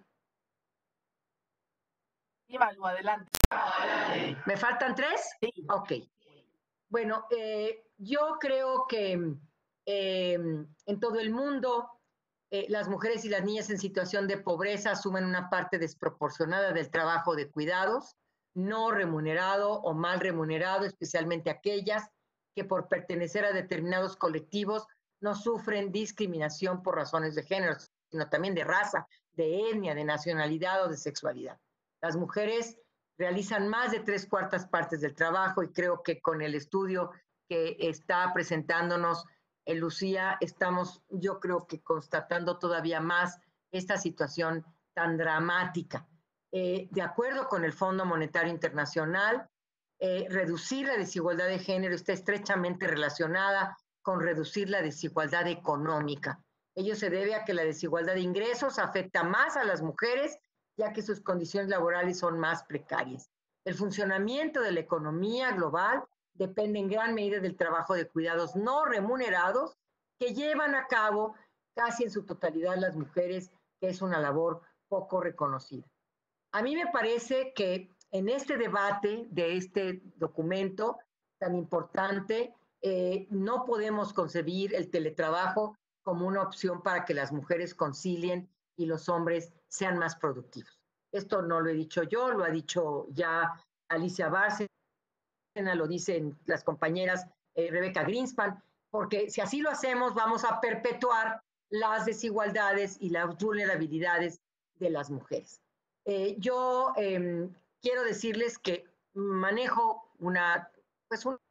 Sí, Malu, adelante. ¿Me faltan tres? Sí. Ok. Bueno, eh, yo creo que eh, en todo el mundo eh, las mujeres y las niñas en situación de pobreza asumen una parte desproporcionada del trabajo de cuidados, no remunerado o mal remunerado, especialmente aquellas que por pertenecer a determinados colectivos no sufren discriminación por razones de género, sino también de raza, de etnia, de nacionalidad o de sexualidad. Las mujeres realizan más de tres cuartas partes del trabajo y creo que con el estudio que está presentándonos eh, Lucía, estamos, yo creo que constatando todavía más esta situación tan dramática. Eh, de acuerdo con el Fondo Monetario Internacional, eh, reducir la desigualdad de género está estrechamente relacionada con reducir la desigualdad económica. Ello se debe a que la desigualdad de ingresos afecta más a las mujeres, ya que sus condiciones laborales son más precarias. El funcionamiento de la economía global depende en gran medida del trabajo de cuidados no remunerados que llevan a cabo casi en su totalidad las mujeres, que es una labor poco reconocida. A mí me parece que en este debate de este documento tan importante, eh, no podemos concebir el teletrabajo como una opción para que las mujeres concilien y los hombres sean más productivos. Esto no lo he dicho yo, lo ha dicho ya Alicia Bárcena, lo dicen las compañeras eh, Rebeca Greenspan, porque si así lo hacemos vamos a perpetuar las desigualdades y las vulnerabilidades de las mujeres. Eh, yo eh, quiero decirles que manejo una, pues un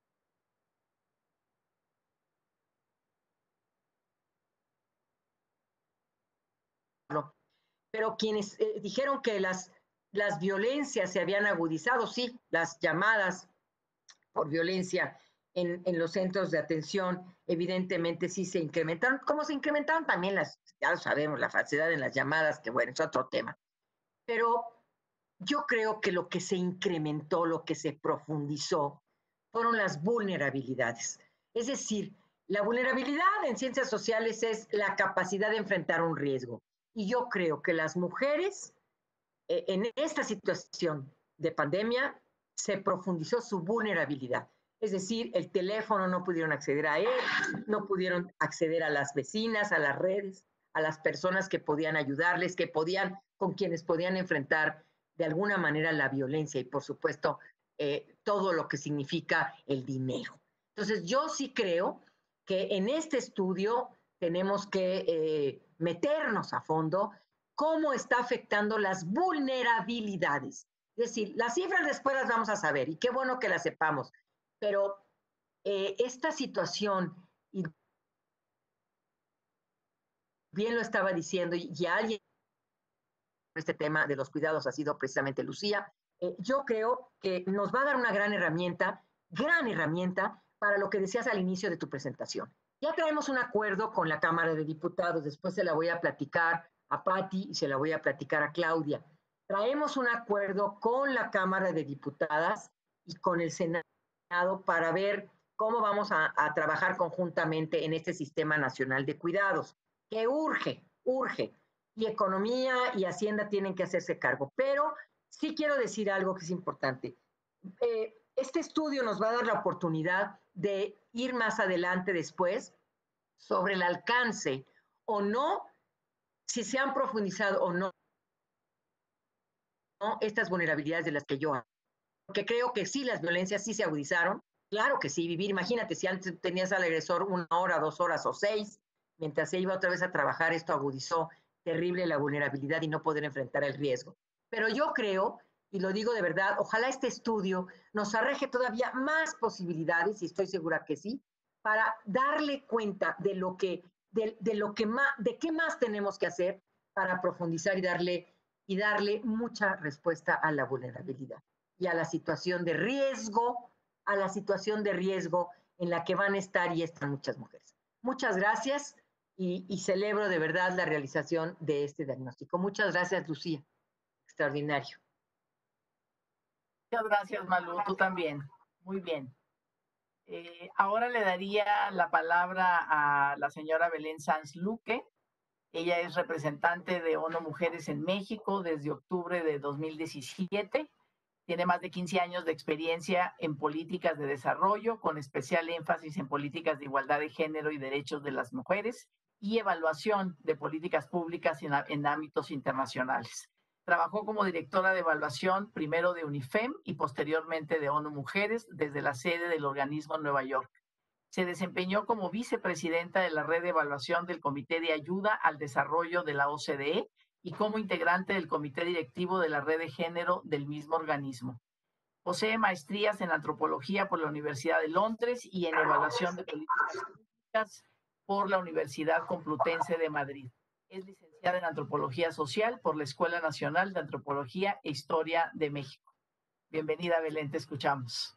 pero quienes eh, dijeron que las, las violencias se habían agudizado, sí, las llamadas por violencia en, en los centros de atención, evidentemente sí se incrementaron, como se incrementaron también las, ya lo sabemos, la falsedad en las llamadas, que bueno, es otro tema. Pero yo creo que lo que se incrementó, lo que se profundizó, fueron las vulnerabilidades. Es decir, la vulnerabilidad en ciencias sociales es la capacidad de enfrentar un riesgo. Y yo creo que las mujeres, eh, en esta situación de pandemia, se profundizó su vulnerabilidad. Es decir, el teléfono no pudieron acceder a él, no pudieron acceder a las vecinas, a las redes, a las personas que podían ayudarles, que podían, con quienes podían enfrentar de alguna manera la violencia y, por supuesto, eh, todo lo que significa el dinero. Entonces, yo sí creo que en este estudio tenemos que eh, meternos a fondo cómo está afectando las vulnerabilidades. Es decir, las cifras después las vamos a saber y qué bueno que las sepamos, pero eh, esta situación, y bien lo estaba diciendo, y, y alguien este tema de los cuidados ha sido precisamente Lucía, eh, yo creo que nos va a dar una gran herramienta, gran herramienta para lo que decías al inicio de tu presentación. Ya traemos un acuerdo con la Cámara de Diputados, después se la voy a platicar a Patti y se la voy a platicar a Claudia. Traemos un acuerdo con la Cámara de Diputadas y con el Senado para ver cómo vamos a, a trabajar conjuntamente en este Sistema Nacional de Cuidados, que urge, urge. Y Economía y Hacienda tienen que hacerse cargo. Pero sí quiero decir algo que es importante. Eh, este estudio nos va a dar la oportunidad de ir más adelante después sobre el alcance o no, si se han profundizado o no, no estas vulnerabilidades de las que yo hablo. Porque creo que sí, las violencias sí se agudizaron. Claro que sí, vivir, imagínate, si antes tenías al agresor una hora, dos horas o seis, mientras se iba otra vez a trabajar, esto agudizó terrible la vulnerabilidad y no poder enfrentar el riesgo. Pero yo creo, y lo digo de verdad, ojalá este estudio nos arroje todavía más posibilidades, y estoy segura que sí, para darle cuenta de lo que, de, de lo que más, de qué más tenemos que hacer para profundizar y darle, y darle mucha respuesta a la vulnerabilidad y a la situación de riesgo, a la situación de riesgo en la que van a estar y están muchas mujeres. Muchas gracias. Y, y celebro de verdad la realización de este diagnóstico. Muchas gracias, Lucía. Extraordinario. Muchas gracias, Malú. Tú también. Muy bien. Eh, ahora le daría la palabra a la señora Belén Sanz Luque. Ella es representante de ONU Mujeres en México desde octubre de dos mil diecisiete. Tiene más de quince años de experiencia en políticas de desarrollo, con especial énfasis en políticas de igualdad de género y derechos de las mujeres y evaluación de políticas públicas en, en ámbitos internacionales. Trabajó como directora de evaluación primero de UNIFEM y posteriormente de ONU Mujeres desde la sede del organismo en Nueva York. Se desempeñó como vicepresidenta de la red de evaluación del Comité de Ayuda al Desarrollo de la O C D E y como integrante del comité directivo de la red de género del mismo organismo. Posee maestrías en antropología por la Universidad de Londres y en evaluación de políticas por la Universidad Complutense de Madrid. Es licenciada en Antropología Social por la Escuela Nacional de Antropología e Historia de México. Bienvenida, Belén, te escuchamos.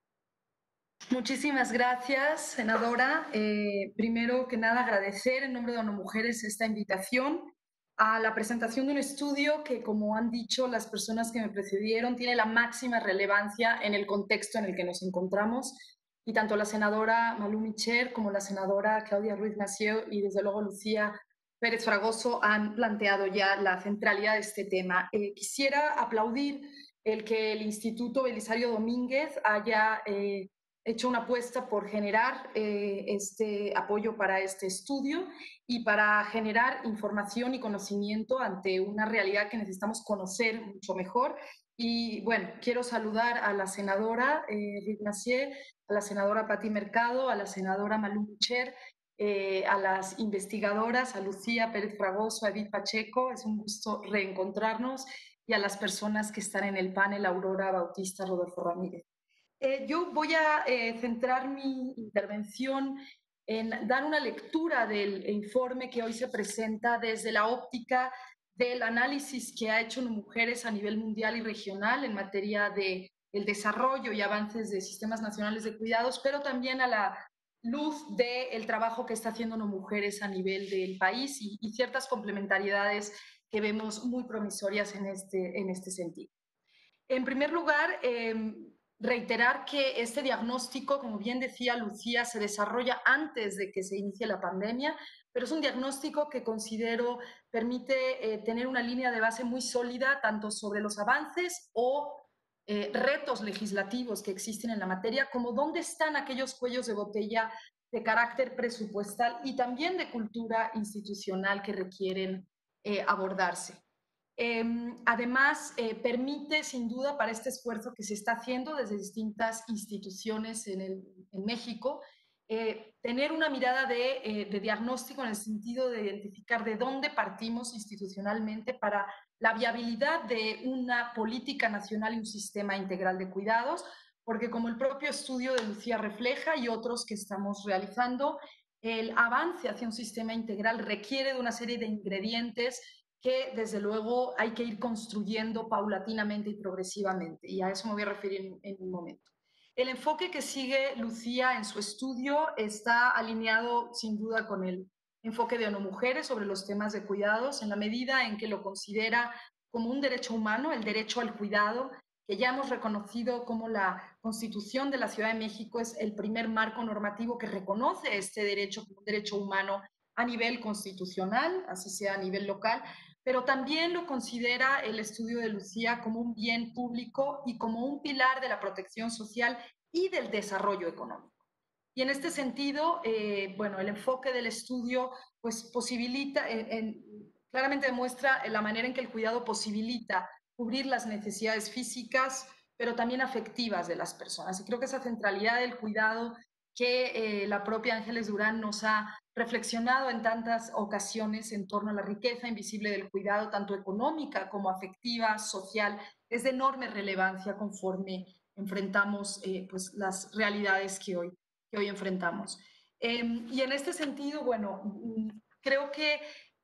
Muchísimas gracias, senadora. Eh, primero que nada, agradecer en nombre de ONU Mujeres esta invitación a la presentación de un estudio que, como han dicho las personas que me precedieron, tiene la máxima relevancia en el contexto en el que nos encontramos. Y tanto la senadora Malú Micher como la senadora Claudia Ruiz Massieu y desde luego Lucía Pérez Fragoso han planteado ya la centralidad de este tema. Eh, quisiera aplaudir el que el Instituto Belisario Domínguez haya eh, hecho una apuesta por generar eh, este apoyo para este estudio y para generar información y conocimiento ante una realidad que necesitamos conocer mucho mejor. Y bueno, quiero saludar a la senadora eh, Ruiz Massieu, a la senadora Pati Mercado, a la senadora Malú Micher, eh, a las investigadoras, a Lucía Pérez Fragoso, a Edith Pacheco. Es un gusto reencontrarnos, y a las personas que están en el panel, Aurora Bautista, Rodolfo Ramírez. Eh, yo voy a eh, centrar mi intervención en dar una lectura del informe que hoy se presenta desde la óptica del análisis que ha hecho ONU Mujeres a nivel mundial y regional en materia de el desarrollo y avances de sistemas nacionales de cuidados, pero también a la luz del trabajo que está haciendo ONU Mujeres a nivel del país y, y ciertas complementariedades que vemos muy promisorias en este, en este sentido. En primer lugar, eh, reiterar que este diagnóstico, como bien decía Lucía, se desarrolla antes de que se inicie la pandemia, pero es un diagnóstico que considero permite eh, tener una línea de base muy sólida tanto sobre los avances o eh, retos legislativos que existen en la materia, como dónde están aquellos cuellos de botella de carácter presupuestal y también de cultura institucional que requieren eh, abordarse. Eh, además, eh, permite sin duda para este esfuerzo que se está haciendo desde distintas instituciones en, el, en México, eh, tener una mirada de, eh, de diagnóstico en el sentido de identificar de dónde partimos institucionalmente para la viabilidad de una política nacional y un sistema integral de cuidados, porque como el propio estudio de Lucía refleja y otros que estamos realizando, el avance hacia un sistema integral requiere de una serie de ingredientes que desde luego hay que ir construyendo paulatinamente y progresivamente, y a eso me voy a referir en, en un momento. El enfoque que sigue Lucía en su estudio está alineado sin duda con el enfoque de ONU Mujeres sobre los temas de cuidados, en la medida en que lo considera como un derecho humano, el derecho al cuidado, que ya hemos reconocido como la Constitución de la Ciudad de México es el primer marco normativo que reconoce este derecho como un derecho humano a nivel constitucional, así sea a nivel local, pero también lo considera el estudio de Lucía como un bien público y como un pilar de la protección social y del desarrollo económico. Y en este sentido, eh, bueno, el enfoque del estudio pues posibilita, en, en, claramente demuestra la manera en que el cuidado posibilita cubrir las necesidades físicas, pero también afectivas de las personas. Y creo que esa centralidad del cuidado que eh, la propia Ángeles Durán nos ha reflexionado en tantas ocasiones en torno a la riqueza invisible del cuidado, tanto económica como afectiva, social, es de enorme relevancia conforme enfrentamos eh, pues, las realidades que hoy, que hoy enfrentamos. Eh, y en este sentido, bueno, creo que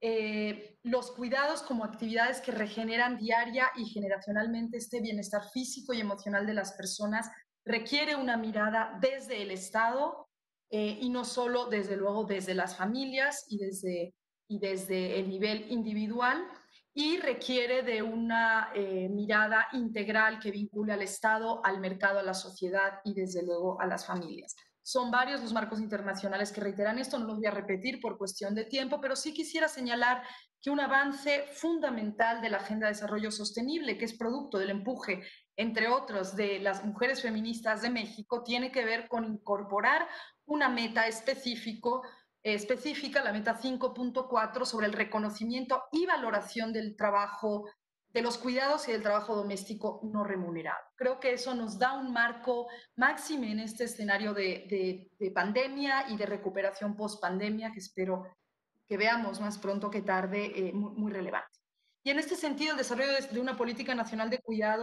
eh, los cuidados como actividades que regeneran diaria y generacionalmente este bienestar físico y emocional de las personas requiere una mirada desde el Estado eh, y no solo, desde luego, desde las familias y desde, y desde el nivel individual, y requiere de una eh, mirada integral que vincule al Estado, al mercado, a la sociedad y desde luego a las familias. Son varios los marcos internacionales que reiteran esto, no los voy a repetir por cuestión de tiempo, pero sí quisiera señalar que un avance fundamental de la Agenda de Desarrollo Sostenible, que es producto del empuje, entre otros, de las mujeres feministas de México, tiene que ver con incorporar una meta específico, eh, específica, la meta cinco punto cuatro, sobre el reconocimiento y valoración del trabajo, de los cuidados y del trabajo doméstico no remunerado. Creo que eso nos da un marco máximo en este escenario de, de, de pandemia y de recuperación post-pandemia que espero que veamos más pronto que tarde, eh, muy, muy relevante. Y en este sentido, el desarrollo de, de una política nacional de cuidados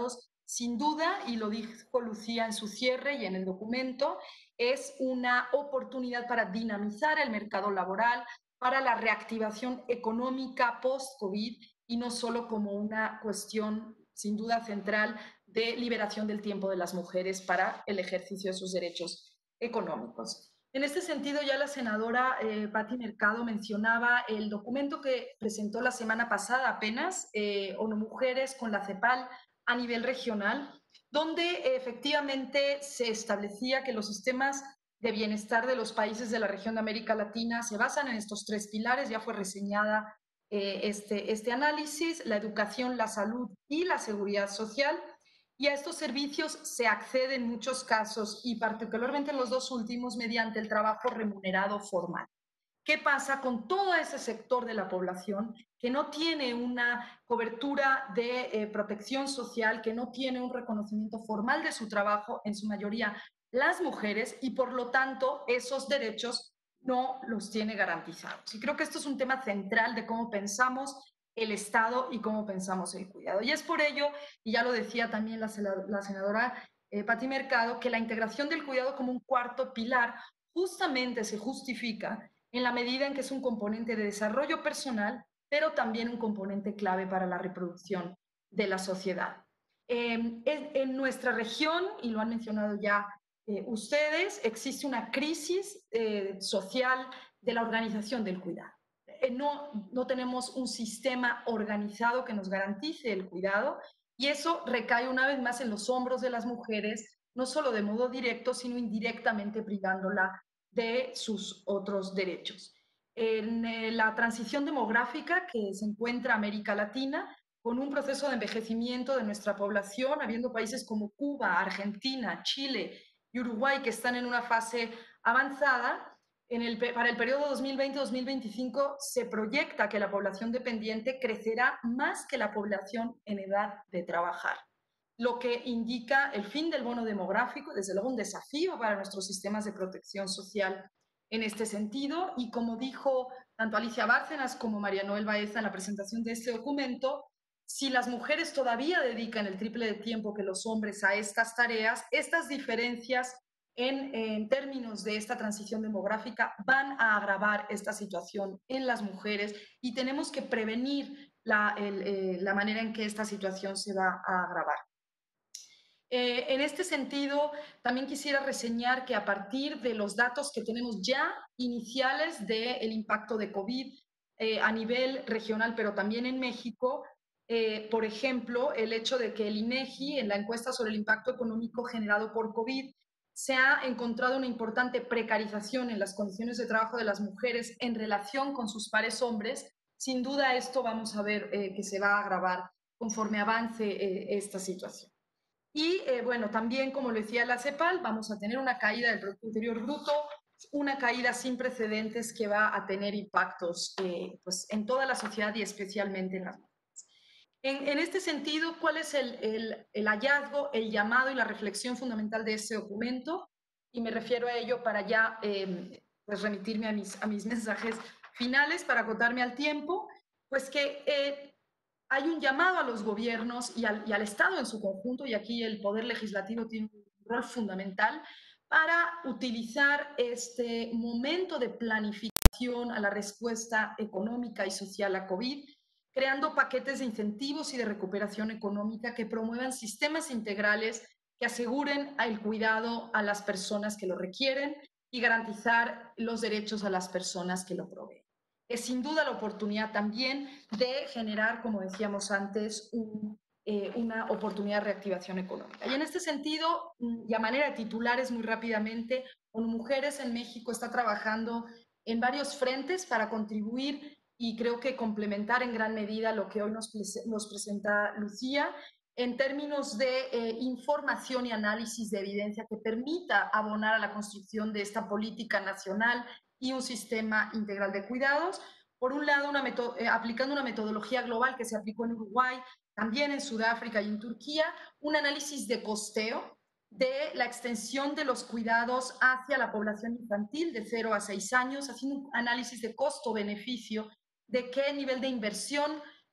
sin duda, y lo dijo Lucía en su cierre y en el documento, es una oportunidad para dinamizar el mercado laboral, para la reactivación económica post-COVID y no solo como una cuestión sin duda central de liberación del tiempo de las mujeres para el ejercicio de sus derechos económicos. En este sentido, ya la senadora eh, Patti Mercado mencionaba el documento que presentó la semana pasada apenas, eh, ONU Mujeres con la CEPAL a nivel regional, donde eh, efectivamente se establecía que los sistemas de bienestar de los países de la región de América Latina se basan en estos tres pilares. Ya fue reseñada eh, este, este análisis: la educación, la salud y la seguridad social. Y a estos servicios se accede en muchos casos, y particularmente en los dos últimos, mediante el trabajo remunerado formal. ¿Qué pasa con todo ese sector de la población que no tiene una cobertura de eh, protección social, que no tiene un reconocimiento formal de su trabajo, en su mayoría las mujeres, y por lo tanto esos derechos no los tiene garantizados? Y creo que esto es un tema central de cómo pensamos el Estado y cómo pensamos el cuidado. Y es por ello, y ya lo decía también la, la senadora eh, Patti Mercado, que la integración del cuidado como un cuarto pilar justamente se justifica en la medida en que es un componente de desarrollo personal, pero también un componente clave para la reproducción de la sociedad. Eh, en, en nuestra región, y lo han mencionado ya eh, ustedes, existe una crisis eh, social de la organización del cuidado. Eh, no, no tenemos un sistema organizado que nos garantice el cuidado, y eso recae una vez más en los hombros de las mujeres, no solo de modo directo, sino indirectamente privándola de sus otros derechos. En eh, la transición demográfica que se encuentra América Latina, con un proceso de envejecimiento de nuestra población, habiendo países como Cuba, Argentina, Chile y Uruguay que están en una fase avanzada, en el, para el periodo dos mil veinte a dos mil veinticinco se proyecta que la población dependiente crecerá más que la población en edad de trabajar, lo que indica el fin del bono demográfico, desde luego un desafío para nuestros sistemas de protección social en este sentido. Y como dijo tanto Alicia Bárcenas como María Noel Baeza en la presentación de este documento, si las mujeres todavía dedican el triple de tiempo que los hombres a estas tareas, estas diferencias en, en términos de esta transición demográfica van a agravar esta situación en las mujeres, y tenemos que prevenir la, el, eh, la manera en que esta situación se va a agravar. Eh, en este sentido, también quisiera reseñar que a partir de los datos que tenemos ya iniciales del impacto de COVID eh, a nivel regional, pero también en México, eh, por ejemplo, el hecho de que el INEGI, en la encuesta sobre el impacto económico generado por COVID, se ha encontrado una importante precarización en las condiciones de trabajo de las mujeres en relación con sus pares hombres. Sin duda esto vamos a ver eh, que se va a agravar conforme avance eh, esta situación. Y eh, bueno, también, como lo decía la CEPAL, vamos a tener una caída del Producto Interior Bruto, una caída sin precedentes que va a tener impactos eh, pues, en toda la sociedad y especialmente en las mujeres. En, en este sentido, ¿cuál es el, el, el hallazgo, el llamado y la reflexión fundamental de este documento? Y me refiero a ello para ya eh, pues remitirme a mis, a mis mensajes finales, para acotarme al tiempo, pues que eh, hay un llamado a los gobiernos y al, y al Estado en su conjunto, y aquí el Poder Legislativo tiene un rol fundamental, para utilizar este momento de planificación a la respuesta económica y social a COVID, creando paquetes de incentivos y de recuperación económica que promuevan sistemas integrales que aseguren el cuidado a las personas que lo requieren y garantizar los derechos a las personas que lo proveen. Es sin duda la oportunidad también de generar, como decíamos antes, un, eh, una oportunidad de reactivación económica. Y en este sentido, y a manera de titulares muy rápidamente, ONU Mujeres en México está trabajando en varios frentes para contribuir y creo que complementar en gran medida lo que hoy nos, nos presenta Lucía, en términos de eh, información y análisis de evidencia que permita abonar a la construcción de esta política nacional y un sistema integral de cuidados. Por un lado, una eh, aplicando una metodología global que se aplicó en Uruguay, también en Sudáfrica y en Turquía, un análisis de costeo de la extensión de los cuidados hacia la población infantil de cero a seis años, haciendo un análisis de costo-beneficio, de qué nivel de inversión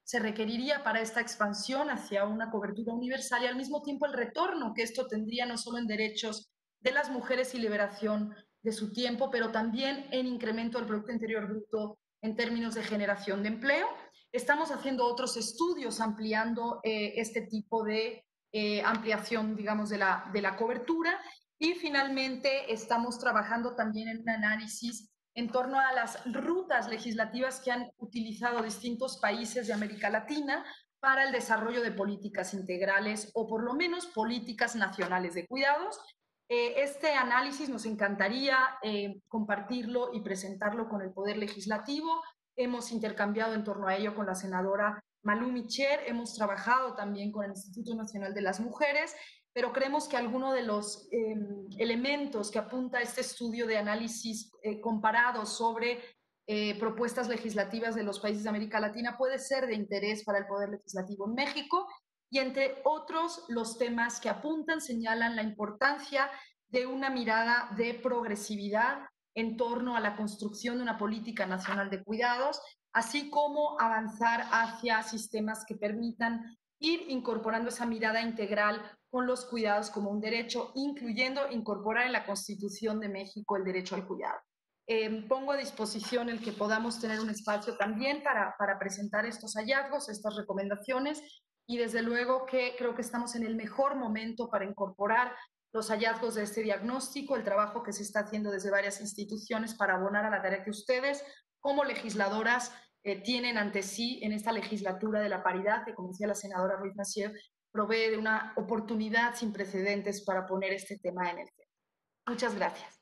se requeriría para esta expansión hacia una cobertura universal y al mismo tiempo el retorno que esto tendría no solo en derechos de las mujeres y liberación de su tiempo, pero también en incremento del Producto Interior Bruto en términos de generación de empleo. Estamos haciendo otros estudios ampliando eh, este tipo de eh, ampliación, digamos, de la, de la cobertura. Y finalmente estamos trabajando también en un análisis en torno a las rutas legislativas que han utilizado distintos países de América Latina para el desarrollo de políticas integrales o por lo menos políticas nacionales de cuidados. Eh, este análisis nos encantaría eh, compartirlo y presentarlo con el Poder Legislativo. Hemos intercambiado en torno a ello con la senadora Malú Micher, hemos trabajado también con el Instituto Nacional de las Mujeres, pero creemos que alguno de los eh, elementos que apunta este estudio de análisis eh, comparado sobre eh, propuestas legislativas de los países de América Latina puede ser de interés para el Poder Legislativo en México. Y entre otros, los temas que apuntan señalan la importancia de una mirada de progresividad en torno a la construcción de una política nacional de cuidados, así como avanzar hacia sistemas que permitan ir incorporando esa mirada integral con los cuidados como un derecho, incluyendo incorporar en la Constitución de México el derecho al cuidado. Eh, pongo a disposición el que podamos tener un espacio también para, para presentar estos hallazgos, estas recomendaciones, y desde luego que creo que estamos en el mejor momento para incorporar los hallazgos de este diagnóstico, el trabajo que se está haciendo desde varias instituciones para abonar a la tarea que ustedes, como legisladoras, eh, tienen ante sí en esta legislatura de la paridad, que, como decía la senadora Ruiz Massieu, provee de una oportunidad sin precedentes para poner este tema en el centro. Muchas gracias.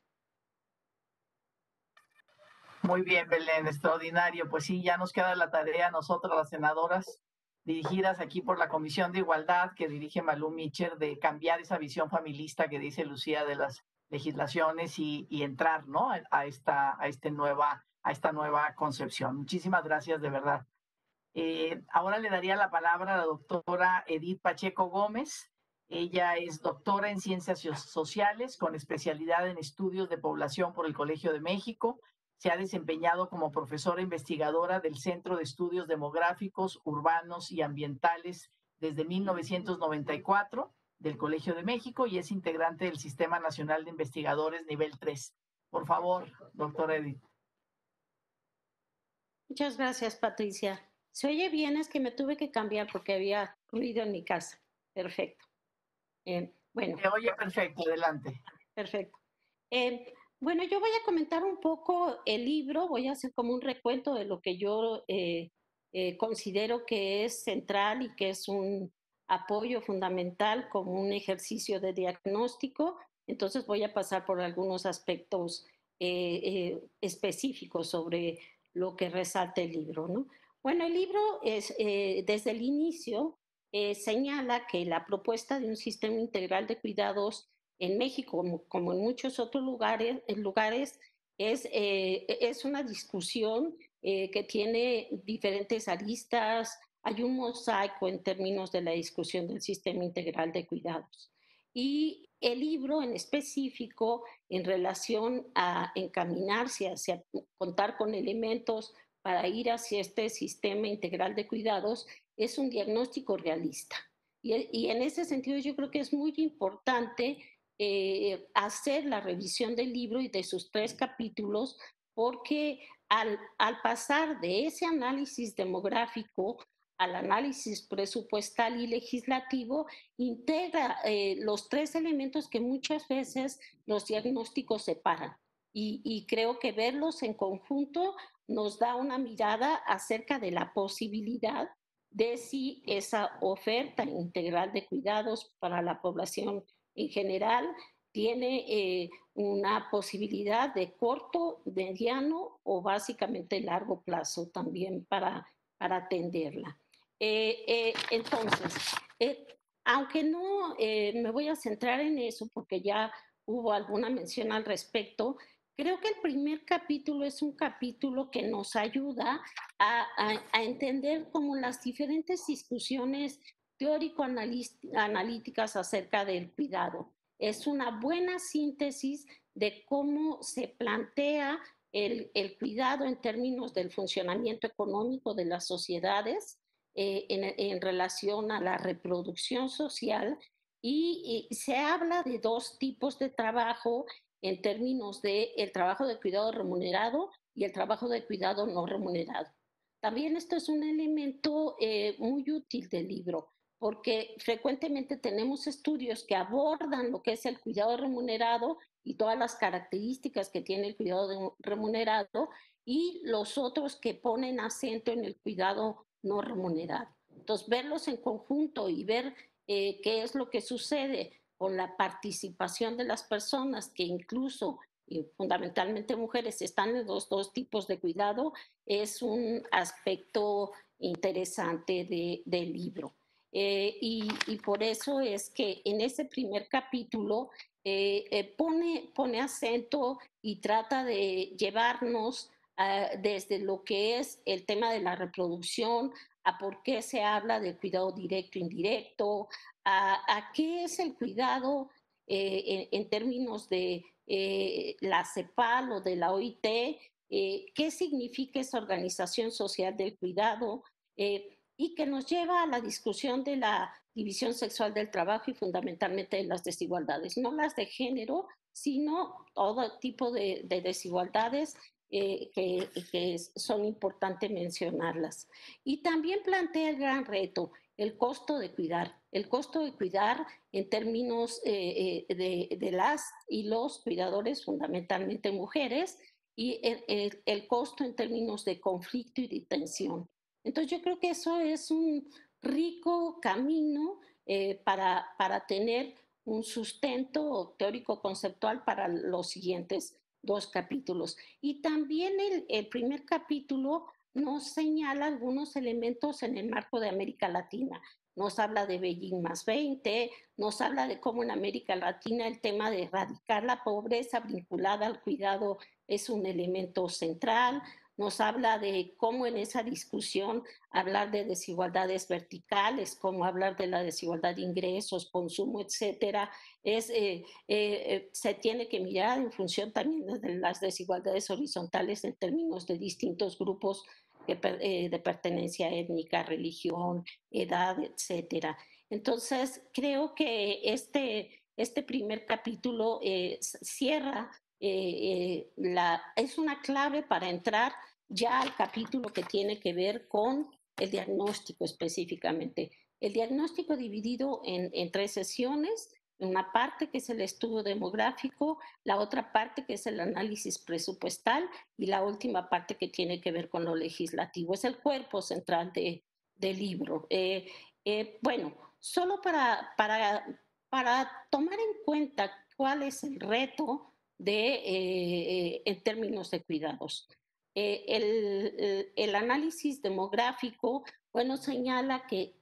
Muy bien, Belén, extraordinario. Pues sí, ya nos queda la tarea a nosotras, las senadoras, dirigidas aquí por la Comisión de Igualdad, que dirige Malú Micher, de cambiar esa visión familista que dice Lucía de las legislaciones y, y entrar, ¿no?, a esta, a, este nueva, a esta nueva concepción. Muchísimas gracias, de verdad. Eh, ahora le daría la palabra a la doctora Edith Pacheco Gómez. Ella es doctora en Ciencias Sociales con especialidad en Estudios de Población por el Colegio de México. Se ha desempeñado como profesora investigadora del Centro de Estudios Demográficos, Urbanos y Ambientales desde mil novecientos noventa y cuatro del Colegio de México y es integrante del Sistema Nacional de Investigadores Nivel tres. Por favor, doctora Edith. Muchas gracias, Patricia. ¿Se oye bien? Es que me tuve que cambiar porque había ruido en mi casa. Perfecto. Eh, bueno. Se oye perfecto, adelante. Perfecto. Eh, bueno, yo voy a comentar un poco el libro, voy a hacer como un recuento de lo que yo eh, eh, considero que es central y que es un apoyo fundamental como un ejercicio de diagnóstico. Entonces voy a pasar por algunos aspectos eh, eh, específicos sobre lo que resalta el libro, ¿no? Bueno, el libro es, eh, desde el inicio eh, señala que la propuesta de un sistema integral de cuidados en México, como, como en muchos otros lugares, en lugares es, eh, es una discusión eh, que tiene diferentes aristas, hay un mosaico en términos de la discusión del sistema integral de cuidados. Y el libro en específico, en relación a encaminarse hacia contar con elementos para ir hacia este sistema integral de cuidados, es un diagnóstico realista. Y, y en ese sentido yo creo que es muy importante eh, hacer la revisión del libro y de sus tres capítulos, porque al, al pasar de ese análisis demográfico al análisis presupuestal y legislativo, integra eh, los tres elementos que muchas veces los diagnósticos separan. Y, y creo que verlos en conjunto nos da una mirada acerca de la posibilidad de si esa oferta integral de cuidados para la población en general tiene eh, una posibilidad de corto, mediano o básicamente largo plazo también para, para atenderla. Eh, eh, entonces, eh, aunque no eh, me voy a centrar en eso porque ya hubo alguna mención al respecto, creo que el primer capítulo es un capítulo que nos ayuda a, a, a entender como las diferentes discusiones teórico-analíticas acerca del cuidado. Es una buena síntesis de cómo se plantea el, el cuidado en términos del funcionamiento económico de las sociedades, eh, en, en relación a la reproducción social y, y se habla de dos tipos de trabajo en términos de el trabajo de cuidado remunerado y el trabajo de cuidado no remunerado. También esto es un elemento eh, muy útil del libro, porque frecuentemente tenemos estudios que abordan lo que es el cuidado remunerado y todas las características que tiene el cuidado de- remunerado y los otros que ponen acento en el cuidado no remunerado. Entonces, verlos en conjunto y ver eh, qué es lo que sucede con la participación de las personas que incluso y fundamentalmente mujeres están en los dos tipos de cuidado es un aspecto interesante de, del libro. Eh, y, y, por eso es que en ese primer capítulo eh, eh, pone, pone acento y trata de llevarnos uh, desde lo que es el tema de la reproducción, a por qué se habla de cuidado directo, indirecto, a, a qué es el cuidado eh, en, en, términos de eh, la CEPAL o de la O I T, eh, qué significa esa organización social del cuidado eh, y que nos lleva a la discusión de la división sexual del trabajo y fundamentalmente de las desigualdades, no las de género, sino todo tipo de, de desigualdades eh, que, que son importantes mencionarlas. Y también plantea el gran reto, el costo de cuidar, el costo de cuidar en términos eh, de, de las y los cuidadores, fundamentalmente mujeres, y el, el, el, costo en términos de conflicto y de tensión. Entonces yo creo que eso es un rico camino eh, para, para tener un sustento teórico-conceptual para los siguientes dos capítulos. Y también el, el primer capítulo nos señala algunos elementos en el marco de América Latina. Nos habla de Beijing más veinte, nos habla de cómo en América Latina el tema de erradicar la pobreza vinculada al cuidado es un elemento central, nos habla de cómo en esa discusión hablar de desigualdades verticales, cómo hablar de la desigualdad de ingresos, consumo, etcétera, es, eh, eh, se tiene que mirar en función también de las desigualdades horizontales en términos de distintos grupos de, eh, de pertenencia étnica, religión, edad, etcétera. Entonces, creo que este, este primer capítulo eh, cierra eh, eh, la, es una clave para entrar ya al capítulo que tiene que ver con el diagnóstico específicamente. El diagnóstico dividido en, en tres sesiones, una parte que es el estudio demográfico, la otra parte que es el análisis presupuestal y la última parte que tiene que ver con lo legislativo. Es el cuerpo central de, del libro. Eh, eh, bueno, solo para, para, para tomar en cuenta cuál es el reto de, eh, en términos de cuidados. Eh, el, el, análisis demográfico, bueno, señala que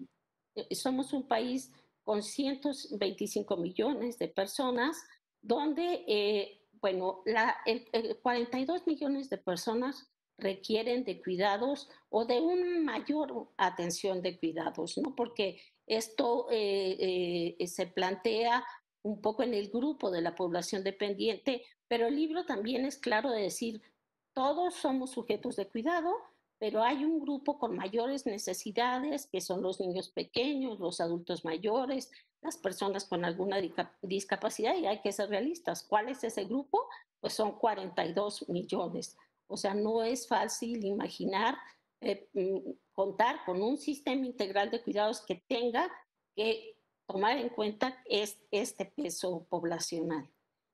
somos un país con ciento veinticinco millones de personas, donde, eh, bueno, la, el, el cuarenta y dos millones de personas requieren de cuidados o de una mayor atención de cuidados, ¿no? Porque esto eh, eh, se plantea un poco en el grupo de la población dependiente, pero el libro también es claro de decir, todos somos sujetos de cuidado, pero hay un grupo con mayores necesidades, que son los niños pequeños, los adultos mayores, las personas con alguna discapacidad, y hay que ser realistas. ¿Cuál es ese grupo? Pues son cuarenta y dos millones. O sea, no es fácil imaginar eh, contar con un sistema integral de cuidados que tenga que tomar en cuenta es, este peso poblacional.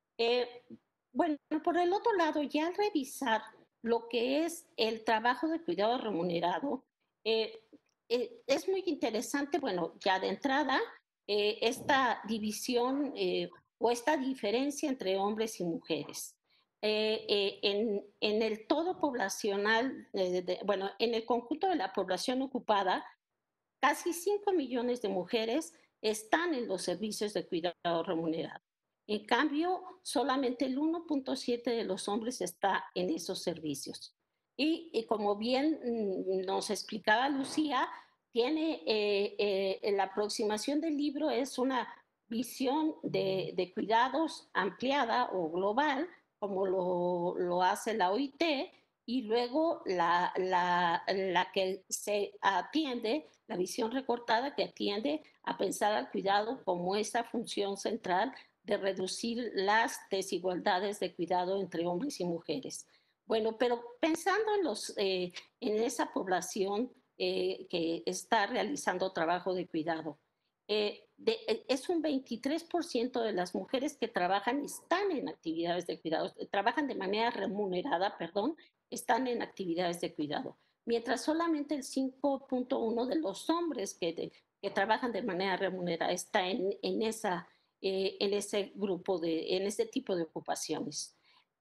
Eh, bueno, por el otro lado, ya al revisar lo que es el trabajo de cuidado remunerado, eh, eh, es muy interesante, bueno, ya de entrada, eh, esta división eh, o esta diferencia entre hombres y mujeres. Eh, eh, en, en, el todo poblacional, eh, de, bueno, en el conjunto de la población ocupada, casi cinco millones de mujeres están en los servicios de cuidado remunerado. En cambio, solamente el uno punto siete de los hombres está en esos servicios. Y, y como bien nos explicaba Lucía, tiene eh, eh, la aproximación del libro es una visión de, de cuidados ampliada o global, como lo, lo hace la O I T, y luego la, la, la que se atiende la visión recortada que atiende a pensar al cuidado como esa función central de reducir las desigualdades de cuidado entre hombres y mujeres. Bueno, pero pensando en, los, eh, en esa población eh, que está realizando trabajo de cuidado, eh, de, eh, es un veintitrés por ciento de las mujeres que trabajan están en actividades de cuidado, trabajan de manera remunerada, perdón, están en actividades de cuidado, mientras solamente el cinco punto uno de los hombres que, de, que trabajan de manera remunerada está en, en, esa, eh, en ese grupo, de, en ese tipo de ocupaciones.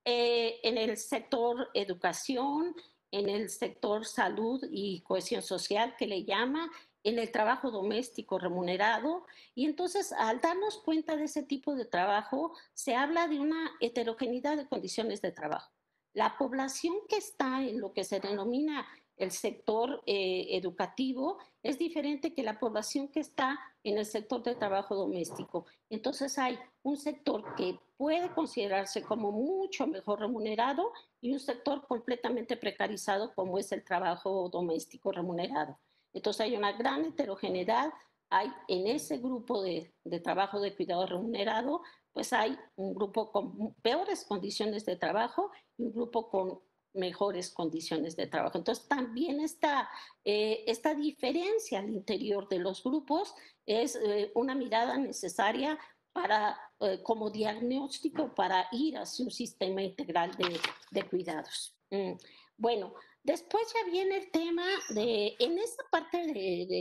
Eh, en el sector educación, en el sector salud y cohesión social, que le llama, en el trabajo doméstico remunerado. Y entonces, al darnos cuenta de ese tipo de trabajo, se habla de una heterogeneidad de condiciones de trabajo. La población que está en lo que se denomina el sector eh, educativo es diferente que la población que está en el sector de trabajo doméstico. Entonces hay un sector que puede considerarse como mucho mejor remunerado y un sector completamente precarizado como es el trabajo doméstico remunerado. Entonces hay una gran heterogeneidad, hay en ese grupo de, de trabajo de cuidado remunerado, pues hay un grupo con peores condiciones de trabajo y un grupo con mejores condiciones de trabajo. Entonces, también esta, eh, esta diferencia al interior de los grupos es eh, una mirada necesaria para, eh, como diagnóstico para ir hacia un sistema integral de, de cuidados. Mm. Bueno, después ya viene el tema de, en esta parte de,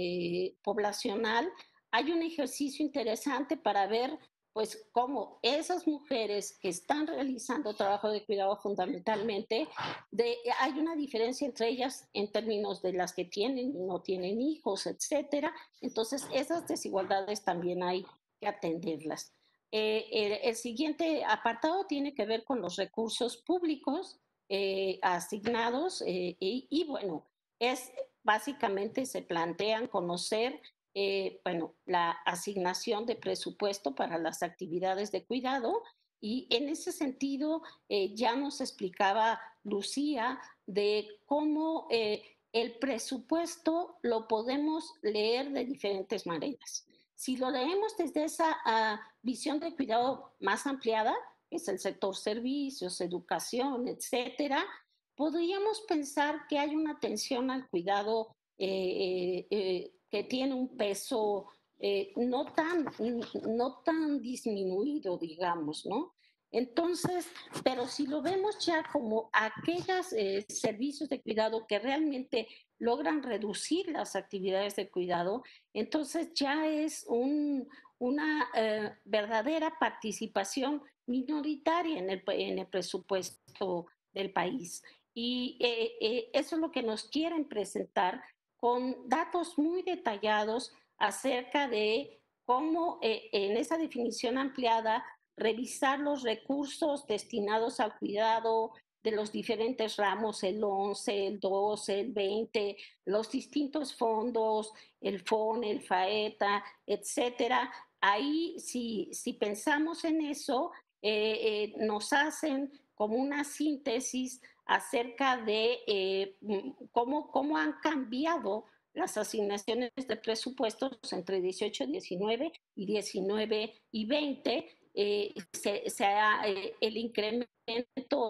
de poblacional, hay un ejercicio interesante para ver pues cómo esas mujeres que están realizando trabajo de cuidado fundamentalmente, de, hay una diferencia entre ellas en términos de las que tienen y no tienen hijos, etcétera. Entonces, esas desigualdades también hay que atenderlas. Eh, el, el siguiente apartado tiene que ver con los recursos públicos eh, asignados eh, y, y bueno, es básicamente se plantean conocer Eh, bueno, la asignación de presupuesto para las actividades de cuidado y en ese sentido eh, ya nos explicaba Lucía de cómo eh, el presupuesto lo podemos leer de diferentes maneras. Si lo leemos desde esa uh, visión de cuidado más ampliada, que es el sector servicios, educación, etcétera, podríamos pensar que hay una atención al cuidado eh, eh, que tiene un peso eh, no, tan, no tan disminuido, digamos, ¿no? Entonces, pero si lo vemos ya como aquellos eh, servicios de cuidado que realmente logran reducir las actividades de cuidado, entonces ya es un, una eh, verdadera participación minoritaria en el, en el presupuesto del país. Y eh, eh, eso es lo que nos quieren presentar con datos muy detallados acerca de cómo eh, en esa definición ampliada revisar los recursos destinados al cuidado de los diferentes ramos, el once, el doce, el veinte, los distintos fondos, el FON, el FAETA, etcétera. Ahí, si, si pensamos en eso, eh, eh, nos hacen como una síntesis acerca de eh, cómo, cómo han cambiado las asignaciones de presupuestos entre dieciocho, diecinueve y diecinueve y veinte. Eh, se, se ha, eh, el incremento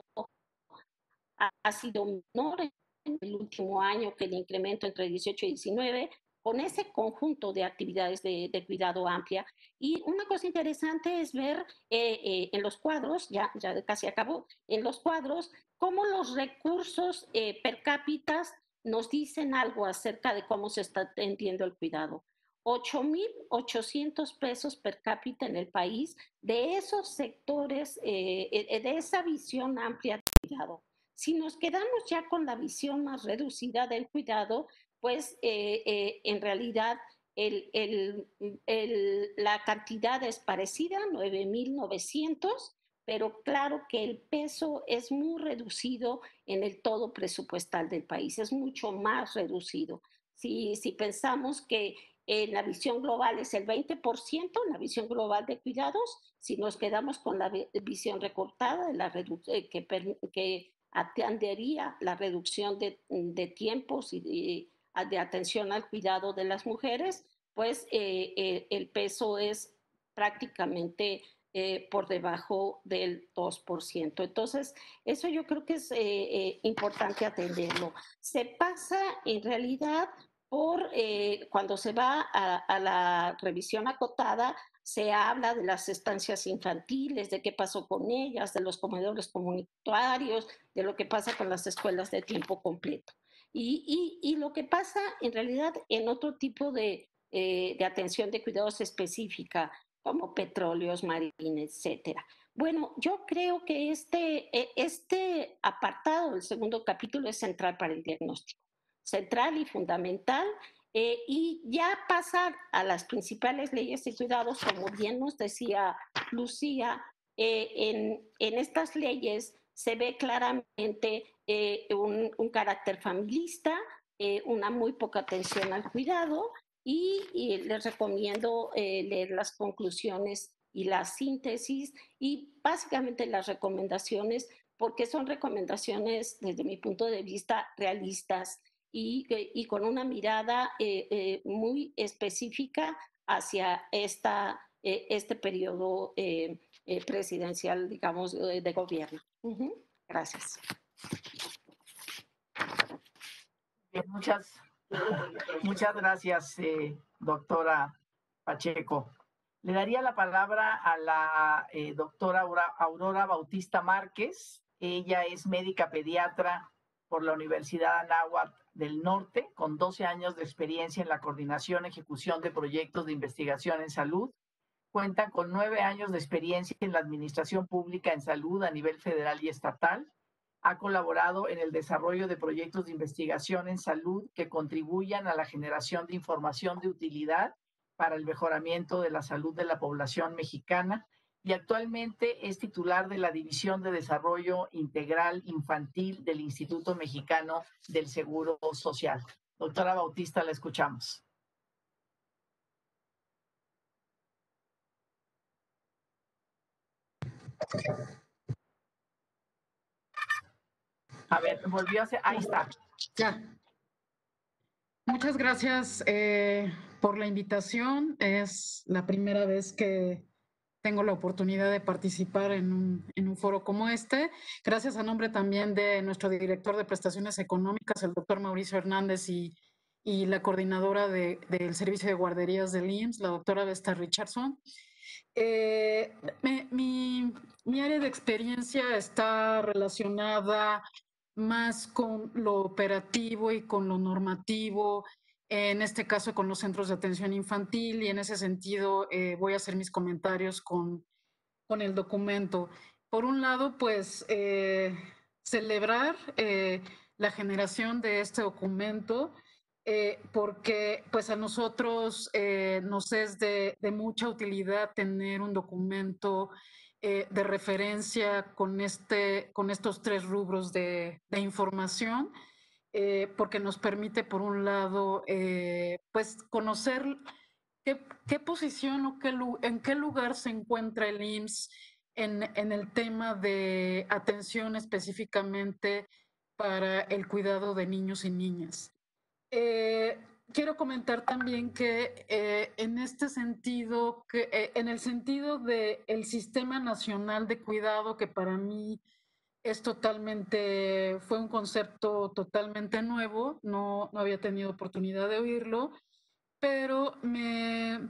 ha, ha sido menor en el último año que el incremento entre dieciocho y diecinueve, con ese conjunto de actividades de, de cuidado amplia. Y una cosa interesante es ver eh, eh, en los cuadros, ya, ya casi acabó, en los cuadros, cómo los recursos eh, per cápita nos dicen algo acerca de cómo se está atendiendo el cuidado. ocho mil ochocientos pesos per cápita en el país de esos sectores, eh, de esa visión amplia de cuidado. Si nos quedamos ya con la visión más reducida del cuidado, pues eh, eh, en realidad el, el, el, la cantidad es parecida, nueve mil novecientos, pero claro que el peso es muy reducido en el todo presupuestal del país, es mucho más reducido. Si, si pensamos que en la visión global es el veinte por ciento, en la visión global de cuidados, si nos quedamos con la visión recortada, de la que, que atendería la reducción de, de tiempos y de, de atención al cuidado de las mujeres, pues eh, eh, el peso es prácticamente eh, por debajo del dos por ciento. Entonces, eso yo creo que es eh, eh, importante atenderlo. Se pasa en realidad por, eh, cuando se va a, a la revisión acotada, se habla de las estancias infantiles, de qué pasó con ellas, de los comedores comunitarios, de lo que pasa con las escuelas de tiempo completo. Y, y, y lo que pasa en realidad en otro tipo de, eh, de atención de cuidados específica, como petróleos, marines, etcétera. Bueno, yo creo que este, este apartado del segundo capítulo es central para el diagnóstico, central y fundamental, eh, y ya pasar a las principales leyes de cuidados, como bien nos decía Lucía, eh, en, en estas leyes se ve claramente eh, un, un carácter familista, eh, una muy poca atención al cuidado, y, y les recomiendo eh, leer las conclusiones y la síntesis y básicamente las recomendaciones, porque son recomendaciones desde mi punto de vista realistas y, y con una mirada eh, eh, muy específica hacia esta, eh, este periodo eh, eh, presidencial, digamos, de, de gobierno. Uh-huh. Gracias. Bien, muchas, muchas gracias, eh, doctora Pacheco. Le daría la palabra a la eh, doctora Aurora Bautista Márquez. Ella es médica pediatra por la Universidad Anáhuac del Norte, con doce años de experiencia en la coordinación y ejecución de proyectos de investigación en salud. Cuenta con nueve años de experiencia en la administración pública en salud a nivel federal y estatal. Ha colaborado en el desarrollo de proyectos de investigación en salud que contribuyan a la generación de información de utilidad para el mejoramiento de la salud de la población mexicana, y actualmente es titular de la División de Desarrollo Integral Infantil del Instituto Mexicano del Seguro Social. Doctora Bautista, la escuchamos. A ver, volvió a hacer, ahí está. Ya. Muchas gracias eh, por la invitación. Es la primera vez que tengo la oportunidad de participar en un, en un foro como este. Gracias a nombre también de nuestro director de prestaciones económicas, el doctor Mauricio Hernández, y, y la coordinadora de, del servicio de guarderías del I M S S, la doctora Vesta Richardson. Eh, me, mi, mi área de experiencia está relacionada más con lo operativo y con lo normativo, en este caso con los centros de atención infantil, y en ese sentido eh, voy a hacer mis comentarios con, con el documento. Por un lado, pues eh, celebrar eh, la generación de este documento, eh, porque pues a nosotros eh, nos es de, de mucha utilidad tener un documento eh, de referencia con, este, con estos tres rubros de, de información, eh, porque nos permite, por un lado, eh, pues conocer qué, qué posición o qué, en qué lugar se encuentra el I M S S en, en el tema de atención específicamente para el cuidado de niños y niñas. Eh, quiero comentar también que eh, en este sentido, que, eh, en el sentido del Sistema Nacional de Cuidado, que para mí es totalmente, fue un concepto totalmente nuevo, no, no había tenido oportunidad de oírlo, pero me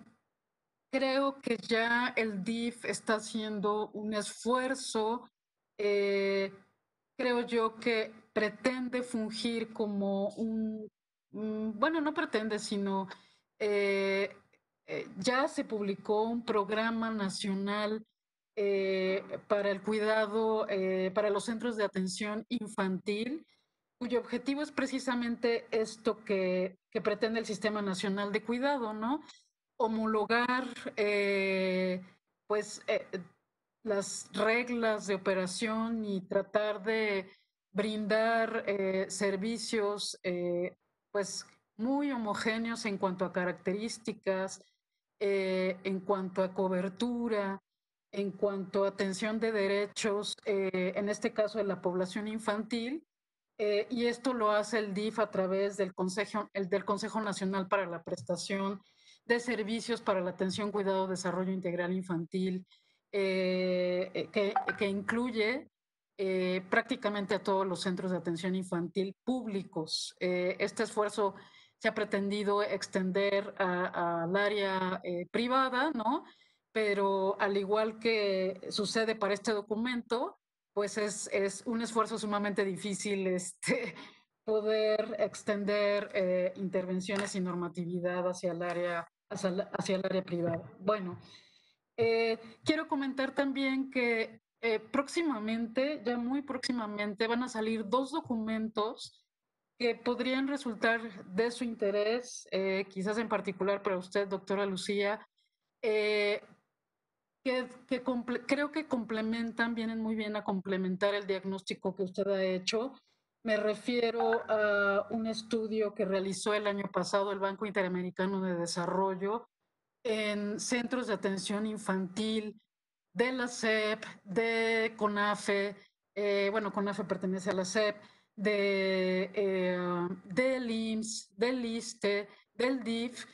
creo que ya el D I F está haciendo un esfuerzo, eh, creo yo que pretende fungir como un, bueno, no pretende, sino eh, eh, ya se publicó un programa nacional eh, para el cuidado, eh, para los centros de atención infantil, cuyo objetivo es precisamente esto que, que pretende el Sistema Nacional de Cuidado, ¿no? Homologar, eh, pues, eh, las reglas de operación y tratar de brindar eh, servicios eh, pues muy homogéneos en cuanto a características, eh, en cuanto a cobertura, en cuanto a atención de derechos, eh, en este caso de la población infantil, eh, y esto lo hace el D I F a través del Consejo, el, del Consejo Nacional para la Prestación de Servicios para la Atención, Cuidado, Desarrollo Integral Infantil, eh, que, que incluye eh, prácticamente a todos los centros de atención infantil públicos. Eh, este esfuerzo se ha pretendido extender al área eh, privada, ¿no? Pero al igual que sucede para este documento, pues es, es un esfuerzo sumamente difícil este, poder extender eh, intervenciones y normatividad hacia el área, hacia, hacia el área privada. Bueno, eh, quiero comentar también que eh, próximamente, ya muy próximamente, van a salir dos documentos que podrían resultar de su interés, eh, quizás en particular para usted, doctora Lucía, eh, que, que creo que complementan, vienen muy bien a complementar el diagnóstico que usted ha hecho. Me refiero a un estudio que realizó el año pasado el Banco Interamericano de Desarrollo en centros de atención infantil de la S E P, de CONAFE, eh, bueno, CONAFE pertenece a la S E P, de, eh, del I M S S, del ISSSTE, del D I F,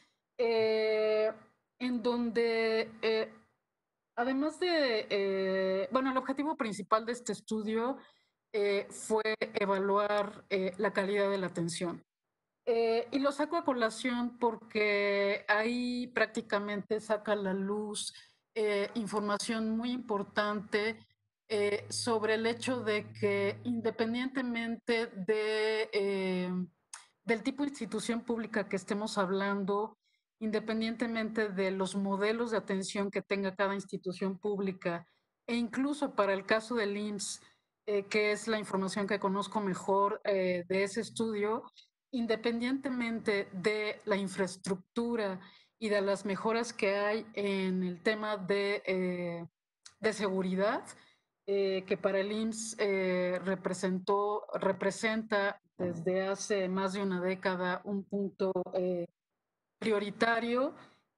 eh, en donde, eh, además de, eh, bueno, el objetivo principal de este estudio eh, fue evaluar eh, la calidad de la atención. Eh, y lo saco a colación porque ahí prácticamente saca a la luz eh, información muy importante eh, sobre el hecho de que independientemente de, eh, del tipo de institución pública que estemos hablando, independientemente de los modelos de atención que tenga cada institución pública, e incluso para el caso del I M S S, eh, que es la información que conozco mejor eh, de ese estudio, independientemente de la infraestructura y de las mejoras que hay en el tema de, eh, de seguridad, eh, que para el I M S S eh, representó, representa desde hace más de una década un punto eh, prioritario,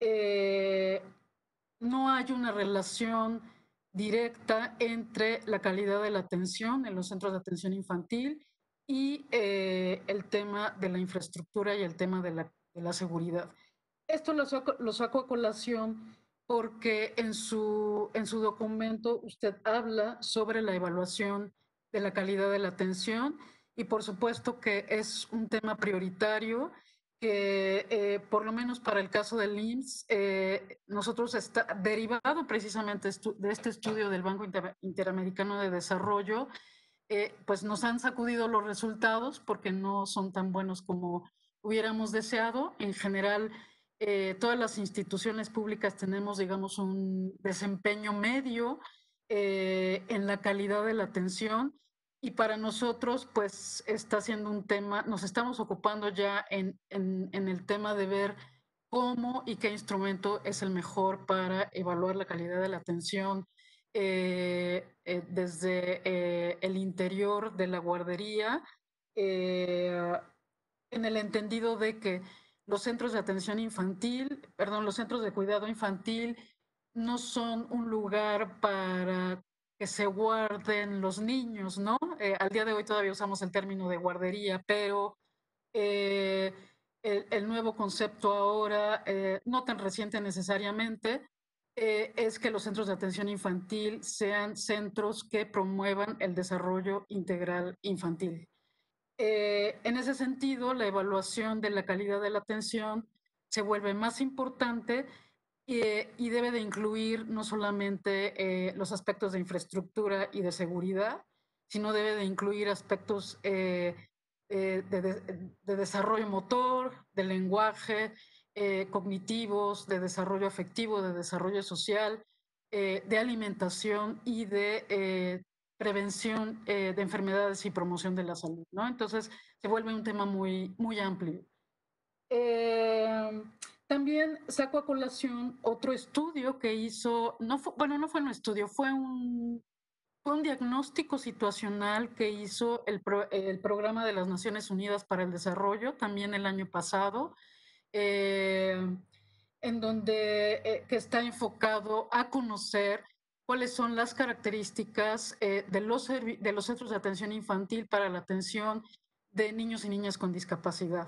eh, no hay una relación directa entre la calidad de la atención en los centros de atención infantil y eh, el tema de la infraestructura y el tema de la, de la seguridad. Esto lo saco, lo saco a colación porque en su, en su documento usted habla sobre la evaluación de la calidad de la atención y por supuesto que es un tema prioritario que eh, por lo menos para el caso del I M S S, eh, nosotros está derivado precisamente de este estudio del Banco Inter Interamericano de Desarrollo, eh, pues nos han sacudido los resultados porque no son tan buenos como hubiéramos deseado. En general, eh, todas las instituciones públicas tenemos, digamos, un desempeño medio eh, en la calidad de la atención. Y para nosotros, pues, está siendo un tema, nos estamos ocupando ya en, en, en el tema de ver cómo y qué instrumento es el mejor para evaluar la calidad de la atención eh, eh, desde eh, el interior de la guardería, eh, en el entendido de que los centros de atención infantil, perdón, los centros de cuidado infantil no son un lugar para que se guarden los niños, ¿no? Eh, al día de hoy todavía usamos el término de guardería, pero eh, el, el, nuevo concepto ahora, eh, no tan reciente necesariamente, eh, es que los centros de atención infantil sean centros que promuevan el desarrollo integral infantil. Eh, en ese sentido, la evaluación de la calidad de la atención se vuelve más importante Eh, y debe de incluir no solamente eh, los aspectos de infraestructura y de seguridad, sino debe de incluir aspectos eh, eh, de, de, de desarrollo motor, de lenguaje, eh, cognitivos, de desarrollo afectivo, de desarrollo social, eh, de alimentación y de eh, prevención eh, de enfermedades y promoción de la salud, ¿no? Entonces se vuelve un tema muy, muy amplio. Eh, También saco a colación otro estudio que hizo, no fue, bueno, no fue un estudio, fue un, fue un diagnóstico situacional que hizo el, pro, el Programa de las Naciones Unidas para el Desarrollo, también el año pasado, eh, en donde eh, que está enfocado a conocer cuáles son las características eh, de, los de los centros de atención infantil para la atención de niños y niñas con discapacidad.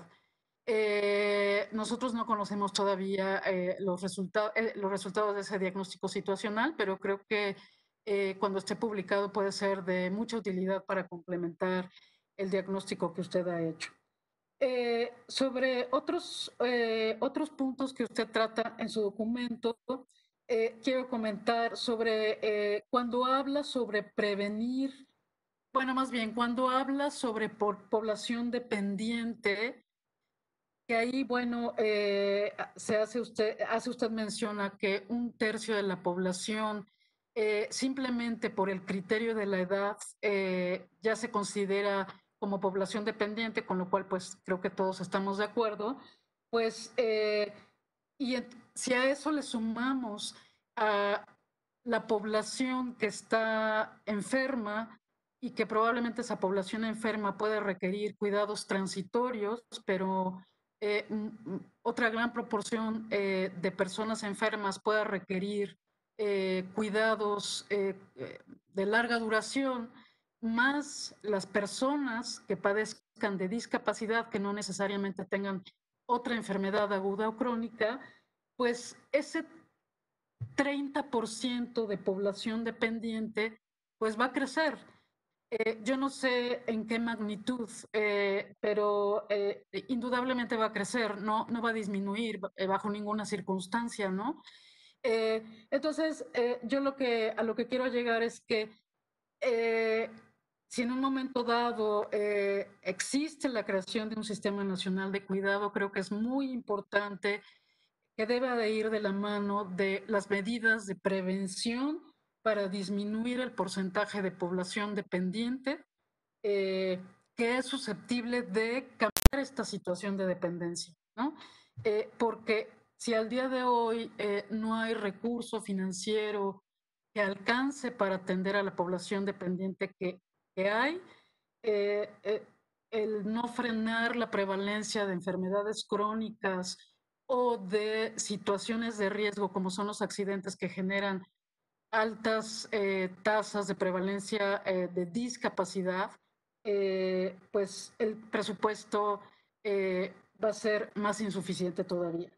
Eh, nosotros no conocemos todavía eh, los, resulta eh, los resultados de ese diagnóstico situacional, pero creo que eh, cuando esté publicado puede ser de mucha utilidad para complementar el diagnóstico que usted ha hecho. Eh, sobre otros, eh, otros puntos que usted trata en su documento, eh, quiero comentar sobre eh, cuando habla sobre prevenir, bueno, más bien, cuando habla sobre por población dependiente, que ahí, bueno, eh, se hace usted, hace usted menciona que un tercio de la población, eh, simplemente por el criterio de la edad, eh, ya se considera como población dependiente, con lo cual, pues, creo que todos estamos de acuerdo. Pues, eh, y si a eso le sumamos a la población que está enferma y que probablemente esa población enferma puede requerir cuidados transitorios, pero eh, otra gran proporción eh, de personas enfermas pueda requerir eh, cuidados eh, de larga duración, más las personas que padezcan de discapacidad, que no necesariamente tengan otra enfermedad aguda o crónica, pues ese treinta por ciento de población dependiente pues va a crecer. Eh, yo no sé en qué magnitud, eh, pero eh, indudablemente va a crecer, no, no va a disminuir bajo ninguna circunstancia, ¿no? Eh, entonces, eh, yo lo que, a lo que quiero llegar es que eh, si en un momento dado eh, existe la creación de un sistema nacional de cuidado, creo que es muy importante que deba de ir de la mano de las medidas de prevención para disminuir el porcentaje de población dependiente eh, que es susceptible de cambiar esta situación de dependencia, ¿no? Eh, porque si al día de hoy eh, no hay recurso financiero que alcance para atender a la población dependiente que, que hay, eh, eh, el no frenar la prevalencia de enfermedades crónicas o de situaciones de riesgo como son los accidentes que generan altas eh, tasas de prevalencia eh, de discapacidad, eh, pues el presupuesto eh, va a ser más insuficiente todavía.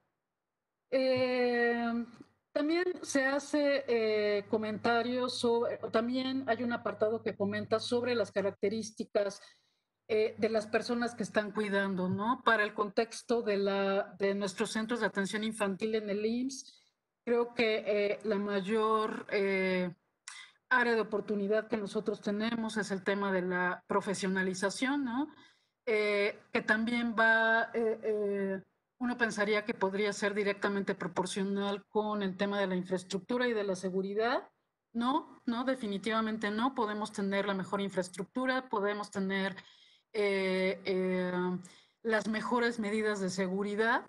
Eh, también se hace eh, comentarios sobre, también hay un apartado que comenta sobre las características eh, de las personas que están cuidando, ¿no? Para el contexto de, la, de nuestros centros de atención infantil en el I M S S, creo que eh, la mayor eh, área de oportunidad que nosotros tenemos es el tema de la profesionalización, ¿no? Eh, que también va, eh, eh, uno pensaría que podría ser directamente proporcional con el tema de la infraestructura y de la seguridad. No, no, definitivamente no. Podemos tener la mejor infraestructura, podemos tener eh, eh, las mejores medidas de seguridad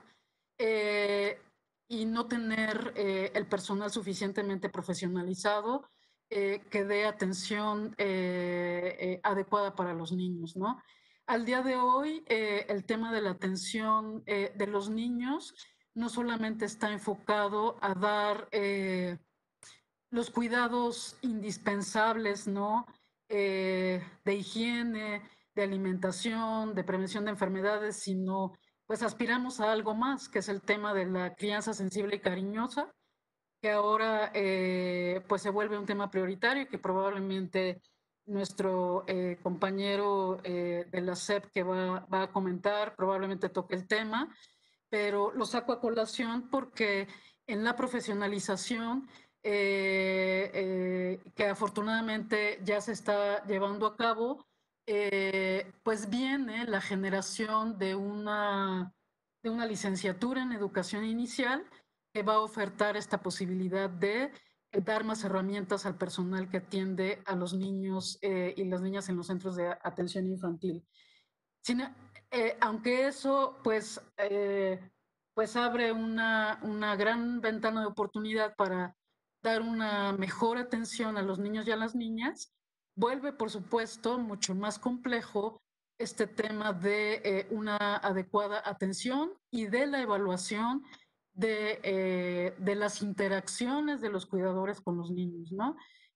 eh, y no tener eh, el personal suficientemente profesionalizado eh, que dé atención eh, eh, adecuada para los niños, ¿no? Al día de hoy, eh, el tema de la atención eh, de los niños no solamente está enfocado a dar eh, los cuidados indispensables, ¿no? Eh, de higiene, de alimentación, de prevención de enfermedades, sino pues aspiramos a algo más, que es el tema de la crianza sensible y cariñosa, que ahora eh, pues se vuelve un tema prioritario y que probablemente nuestro eh, compañero eh, de la S E P que va, va a comentar probablemente toque el tema, pero lo saco a colación porque en la profesionalización eh, eh, que afortunadamente ya se está llevando a cabo, eh, pues viene la generación de una, de una licenciatura en educación inicial que va a ofertar esta posibilidad de dar más herramientas al personal que atiende a los niños eh, y las niñas en los centros de atención infantil. Sin, eh, aunque eso pues, eh, pues abre una, una gran ventana de oportunidad para dar una mejor atención a los niños y a las niñas, vuelve por supuesto mucho más complejo este tema de eh, una adecuada atención y de la evaluación de, eh, de las interacciones de los cuidadores con los niños, ¿no?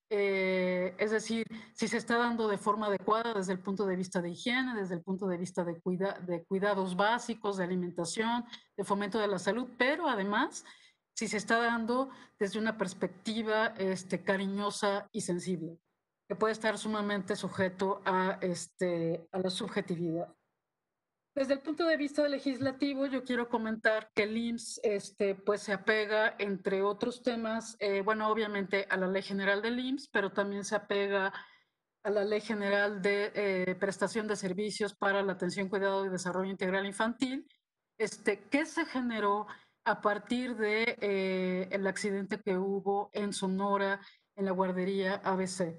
Eh, es decir, si se está dando de forma adecuada desde el punto de vista de higiene, desde el punto de vista de, cuida, de cuidados básicos, de alimentación, de fomento de la salud, pero además si se está dando desde una perspectiva este, cariñosa y sensible, que puede estar sumamente sujeto a, este, a la subjetividad. Desde el punto de vista legislativo, yo quiero comentar que el I M S S este, pues, se apega, entre otros temas, eh, bueno, obviamente a la Ley General del I M S S, pero también se apega a la Ley General de eh, Prestación de Servicios para la Atención, Cuidado y Desarrollo Integral Infantil, este, que se generó a partir de eh, el accidente que hubo en Sonora, en la guardería A B C.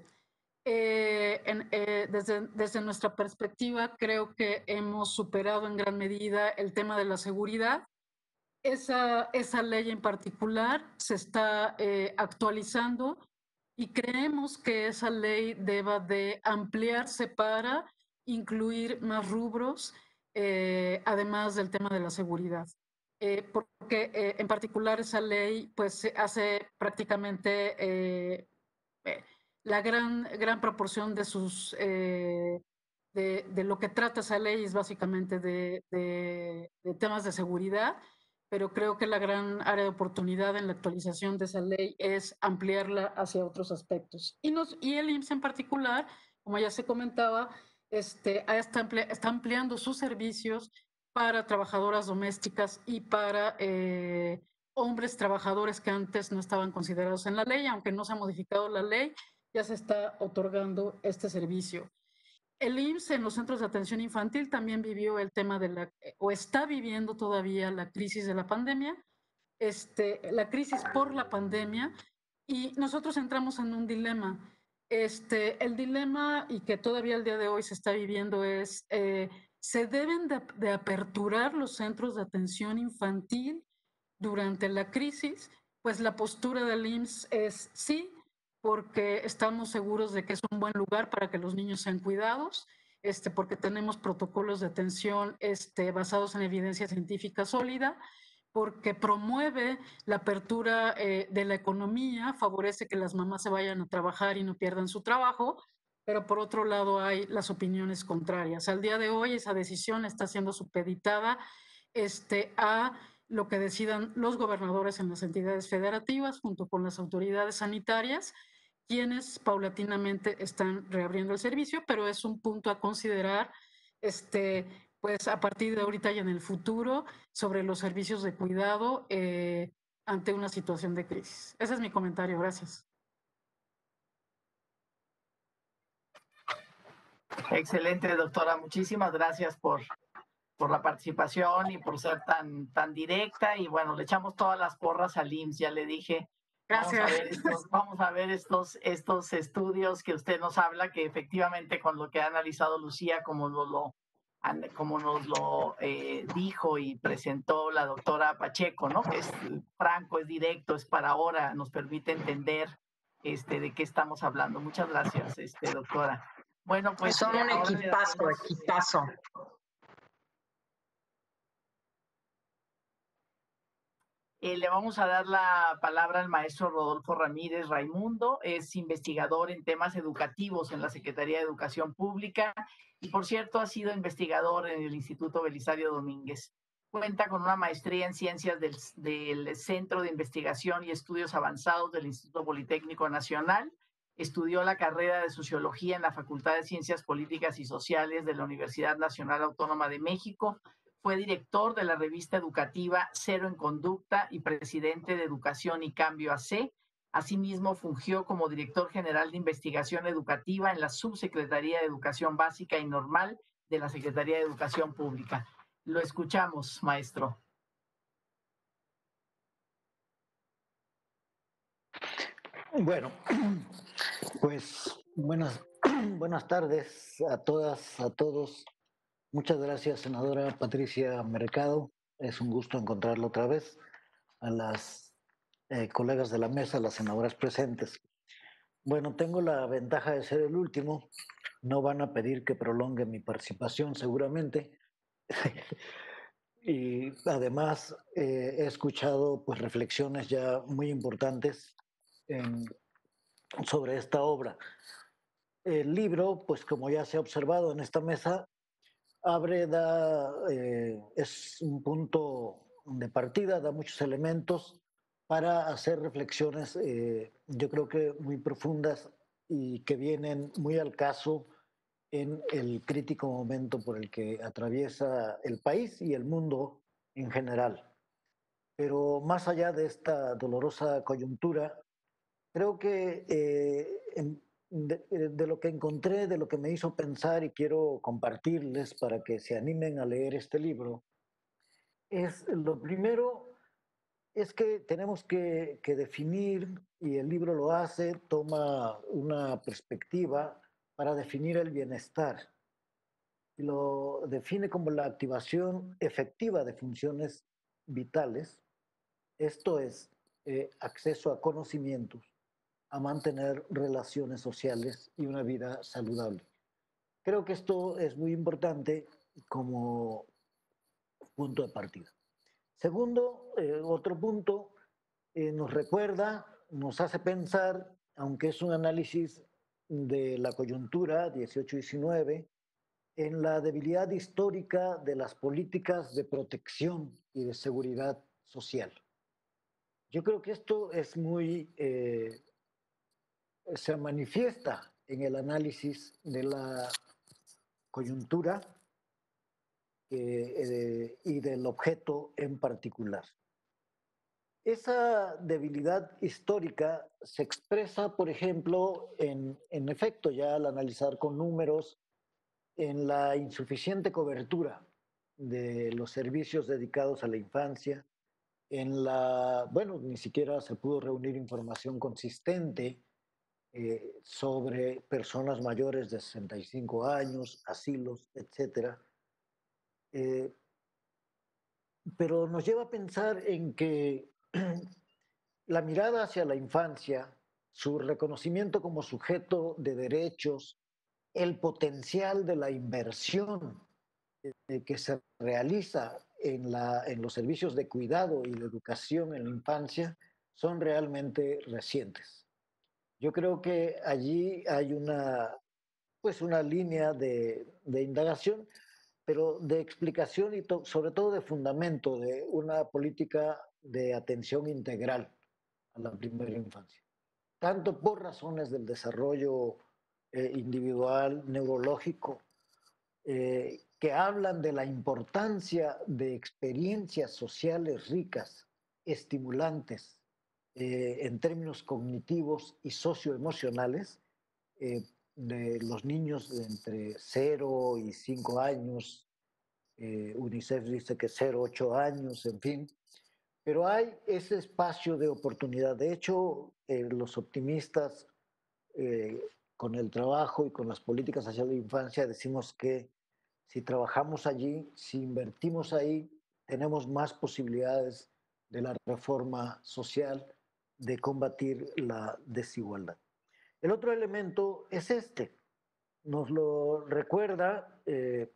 Eh, en, eh, desde, desde nuestra perspectiva, creo que hemos superado en gran medida el tema de la seguridad. Esa, esa ley en particular se está eh, actualizando y creemos que esa ley deba de ampliarse para incluir más rubros, eh, además del tema de la seguridad. Eh, porque eh, en particular esa ley pues hace prácticamente eh, eh, la gran, gran proporción de sus eh, de, de lo que trata esa ley es básicamente de, de, de temas de seguridad, pero creo que la gran área de oportunidad en la actualización de esa ley es ampliarla hacia otros aspectos. Y, nos, y el I M S S en particular, como ya se comentaba, este, está, ampli está ampliando sus servicios para trabajadoras domésticas y para eh, hombres trabajadores que antes no estaban considerados en la ley, aunque no se ha modificado la ley, ya se está otorgando este servicio. El I M S S en los centros de atención infantil también vivió el tema de la, o está viviendo todavía la crisis de la pandemia, este, la crisis por la pandemia, y nosotros entramos en un dilema. Este, el dilema, y que todavía el día de hoy se está viviendo, es, eh, ¿se deben de, de aperturar los centros de atención infantil durante la crisis? Pues la postura del I M S S es sí, porque estamos seguros de que es un buen lugar para que los niños sean cuidados, este, porque tenemos protocolos de atención este, basados en evidencia científica sólida, porque promueve la apertura eh, de la economía, favorece que las mamás se vayan a trabajar y no pierdan su trabajo, pero por otro lado hay las opiniones contrarias. Al día de hoy esa decisión está siendo supeditada este, a lo que decidan los gobernadores en las entidades federativas junto con las autoridades sanitarias, quienes paulatinamente están reabriendo el servicio, pero es un punto a considerar este, pues a partir de ahorita y en el futuro sobre los servicios de cuidado eh, ante una situación de crisis. Ese es mi comentario. Gracias. Excelente, doctora. Muchísimas gracias por, por la participación y por ser tan, tan directa. Y bueno, le echamos todas las porras al I M S S, ya le dije. Gracias. Vamos a ver estos, vamos a ver estos, estos estudios que usted nos habla, que efectivamente con lo que ha analizado Lucía, como nos lo, como nos lo eh, dijo y presentó la doctora Pacheco, ¿no? Que es franco, es directo, es para ahora, nos permite entender este, de qué estamos hablando. Muchas gracias, este, doctora. Bueno, pues son un equipazo, damos, equipazo. Eh, le vamos a dar la palabra al maestro Rodolfo Ramírez Raimundo, es investigador en temas educativos en la Secretaría de Educación Pública y, por cierto, ha sido investigador en el Instituto Belisario Domínguez. Cuenta con una maestría en ciencias del, del Centro de Investigación y Estudios Avanzados del Instituto Politécnico Nacional. Estudió la carrera de Sociología en la Facultad de Ciencias Políticas y Sociales de la Universidad Nacional Autónoma de México. Fue director de la revista educativa Cero en Conducta y presidente de Educación y Cambio A C. Asimismo, fungió como director general de investigación educativa en la Subsecretaría de Educación Básica y Normal de la Secretaría de Educación Pública. Lo escuchamos, maestro. Bueno, pues buenas, buenas tardes a todas, a todos. Muchas gracias, senadora Patricia Mercado. Es un gusto encontrarla otra vez. A las eh, colegas de la mesa, las senadoras presentes. Bueno, tengo la ventaja de ser el último. No van a pedir que prolongue mi participación, seguramente. y además eh, he escuchado pues reflexiones ya muy importantes en, sobre esta obra. El libro, pues como ya se ha observado en esta mesa, abre, da, eh, es un punto de partida, da muchos elementos para hacer reflexiones, eh, yo creo que muy profundas y que vienen muy al caso en el crítico momento por el que atraviesa el país y el mundo en general. Pero más allá de esta dolorosa coyuntura, creo que eh, en- de, eh, de lo que encontré, de lo que me hizo pensar y quiero compartirles para que se animen a leer este libro, es lo primero es que tenemos que, que definir, y el libro lo hace, toma una perspectiva para definir el bienestar y lo define como la activación efectiva de funciones vitales, esto es, eh, acceso a conocimientos, a mantener relaciones sociales y una vida saludable. Creo que esto es muy importante como punto de partida. Segundo, eh, otro punto, eh, nos recuerda, nos hace pensar, aunque es un análisis de la coyuntura dieciocho diecinueve, en la debilidad histórica de las políticas de protección y de seguridad social. Yo creo que esto es muy, eh, se manifiesta en el análisis de la coyuntura eh, y del objeto en particular. Esa debilidad histórica se expresa, por ejemplo, en, en efecto, ya al analizar con números, en la insuficiente cobertura de los servicios dedicados a la infancia, en la, bueno, ni siquiera se pudo reunir información consistente eh, sobre personas mayores de sesenta y cinco años, asilos, etcétera. Eh, pero nos lleva a pensar en que la mirada hacia la infancia, su reconocimiento como sujeto de derechos, el potencial de la inversión eh, que se realiza en, la, en los servicios de cuidado y de educación en la infancia son realmente recientes. Yo creo que allí hay una, pues una línea de, de indagación, pero de explicación y to, sobre todo de fundamento de una política de atención integral a la primera infancia, tanto por razones del desarrollo eh, individual, neurológico, eh, que hablan de la importancia de experiencias sociales ricas, estimulantes, eh, en términos cognitivos y socioemocionales, eh, de los niños de entre cero y cinco años, eh, UNICEF dice que cero a ocho años, en fin, pero hay ese espacio de oportunidad. De hecho, eh, los optimistas, eh, con el trabajo y con las políticas hacia la infancia, decimos que si trabajamos allí, si invertimos ahí, tenemos más posibilidades de la reforma social, de combatir la desigualdad. El otro elemento es este, nos lo recuerda, eh,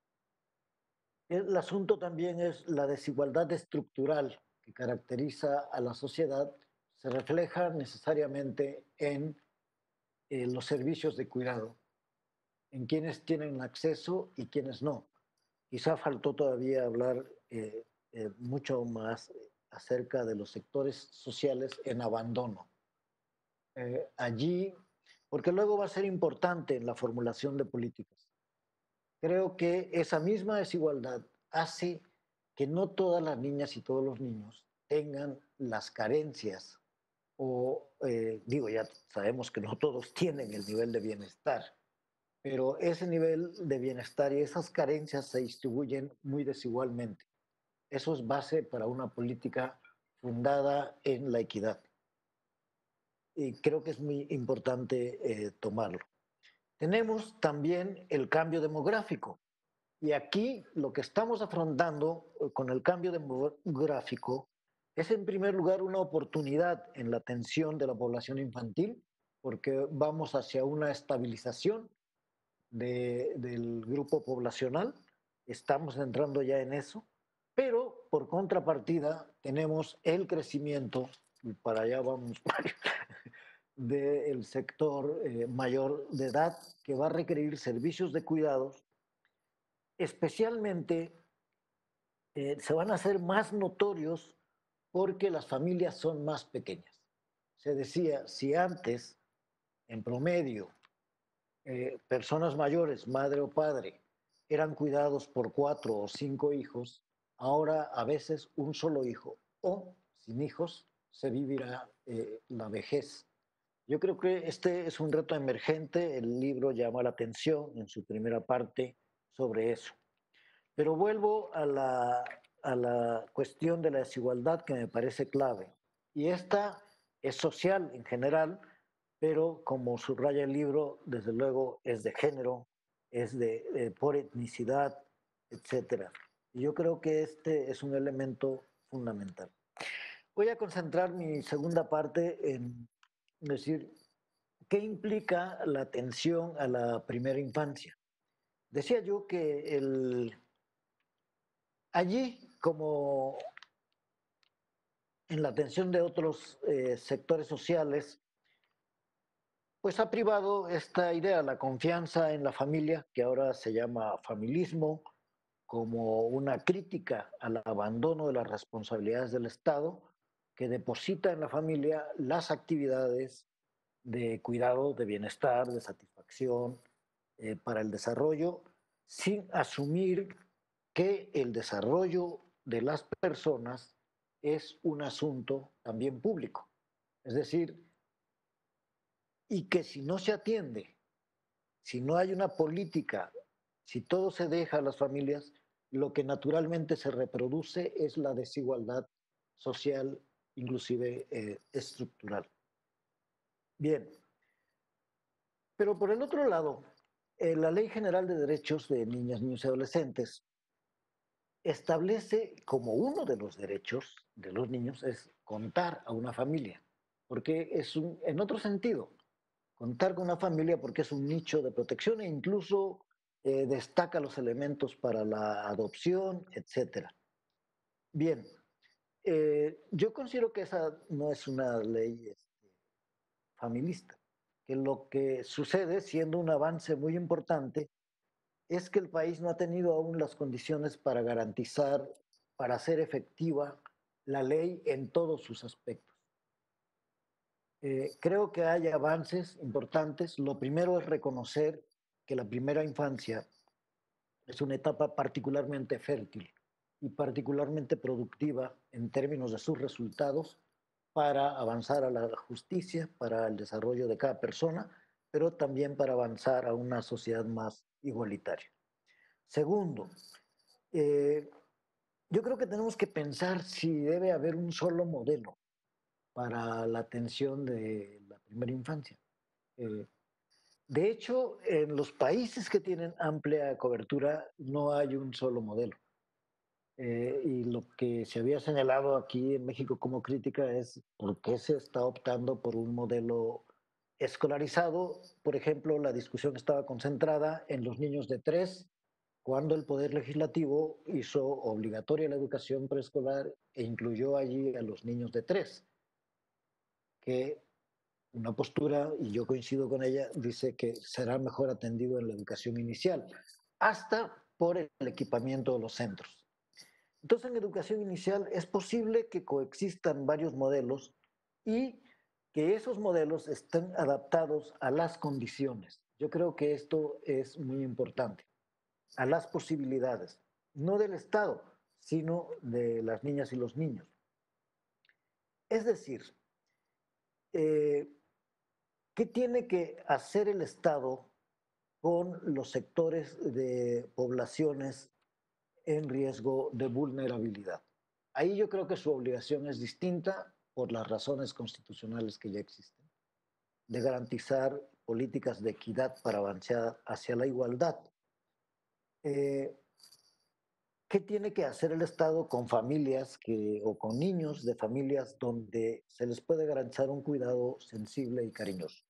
el asunto también es la desigualdad estructural que caracteriza a la sociedad, se refleja necesariamente en eh, los servicios de cuidado, en quienes tienen acceso y quienes no. Quizá faltó todavía hablar eh, eh, mucho más acerca de los sectores sociales en abandono. Eh, allí, porque luego va a ser importante en la formulación de políticas. Creo que esa misma desigualdad hace que no todas las niñas y todos los niños tengan las carencias o, eh, digo, ya sabemos que no todos tienen el nivel de bienestar, pero ese nivel de bienestar y esas carencias se distribuyen muy desigualmente. Eso es base para una política fundada en la equidad. Y creo que es muy importante eh, tomarlo. Tenemos también el cambio demográfico. Y aquí lo que estamos afrontando con el cambio demográfico es en primer lugar una oportunidad en la atención de la población infantil, porque vamos hacia una estabilización de, del grupo poblacional, estamos entrando ya en eso, Pero por contrapartida tenemos el crecimiento, y para allá vamos, del sector eh, mayor de edad que va a requerir servicios de cuidados, especialmente eh, se van a hacer más notorios porque las familias son más pequeñas. Se decía, si antes, en promedio, eh, personas mayores, madre o padre, eran cuidados por cuatro o cinco hijos, ahora a veces un solo hijo o sin hijos se vivirá eh, la vejez. Yo creo que este es un reto emergente, el libro llama la atención en su primera parte sobre eso. Pero vuelvo a la, a la cuestión de la desigualdad que me parece clave. Y esta es social en general, pero como subraya el libro, desde luego es de género, es de, de por etnicidad, etcétera. Y yo creo que este es un elemento fundamental. Voy a concentrar mi segunda parte en decir qué implica la atención a la primera infancia. Decía yo que el, allí, como en la atención de otros eh, sectores sociales, pues ha privado esta idea, la confianza en la familia, que ahora se llama familismo, como una crítica al abandono de las responsabilidades del Estado, que deposita en la familia las actividades de cuidado, de bienestar, de satisfacción eh, para el desarrollo, sin asumir que el desarrollo de las personas es un asunto también público. Es decir, y que si no se atiende, si no hay una política, si todo se deja a las familias, lo que naturalmente se reproduce es la desigualdad social, inclusive eh, estructural. Bien, pero por el otro lado, eh, la Ley General de Derechos de Niñas, Niños y Adolescentes establece como uno de los derechos de los niños es contar a una familia, porque es un, en otro sentido, contar con una familia porque es un nicho de protección e incluso eh, destaca los elementos para la adopción, etcétera. Bien, eh, yo considero que esa no es una ley este, familista, que lo que sucede, siendo un avance muy importante, es que el país no ha tenido aún las condiciones para garantizar, para hacer efectiva la ley en todos sus aspectos. Eh, creo que hay avances importantes. Lo primero es reconocer que la primera infancia es una etapa particularmente fértil y particularmente productiva en términos de sus resultados para avanzar a la justicia, para el desarrollo de cada persona, pero también para avanzar a una sociedad más igualitaria. Segundo, eh, yo creo que tenemos que pensar si debe haber un solo modelo para la atención de la primera infancia. Eh, de hecho, en los países que tienen amplia cobertura no hay un solo modelo. Eh, y lo que se había señalado aquí en México como crítica es por qué se está optando por un modelo escolarizado. Por ejemplo, la discusión estaba concentrada en los niños de tres, cuando el Poder Legislativo hizo obligatoria la educación preescolar e incluyó allí a los niños de tres, que una postura, y yo coincido con ella, dice que será mejor atendido en la educación inicial, hasta por el equipamiento de los centros. Entonces, en educación inicial es posible que coexistan varios modelos y que esos modelos estén adaptados a las condiciones. Yo creo que esto es muy importante, a las posibilidades, no del Estado, sino de las niñas y los niños. Es decir, eh, ¿qué tiene que hacer el Estado con los sectores de poblaciones en riesgo de vulnerabilidad? Ahí yo creo que su obligación es distinta por las razones constitucionales que ya existen, de garantizar políticas de equidad para avanzar hacia la igualdad. Eh, ¿Qué tiene que hacer el Estado con familias que, o con niños de familias donde se les puede garantizar un cuidado sensible y cariñoso?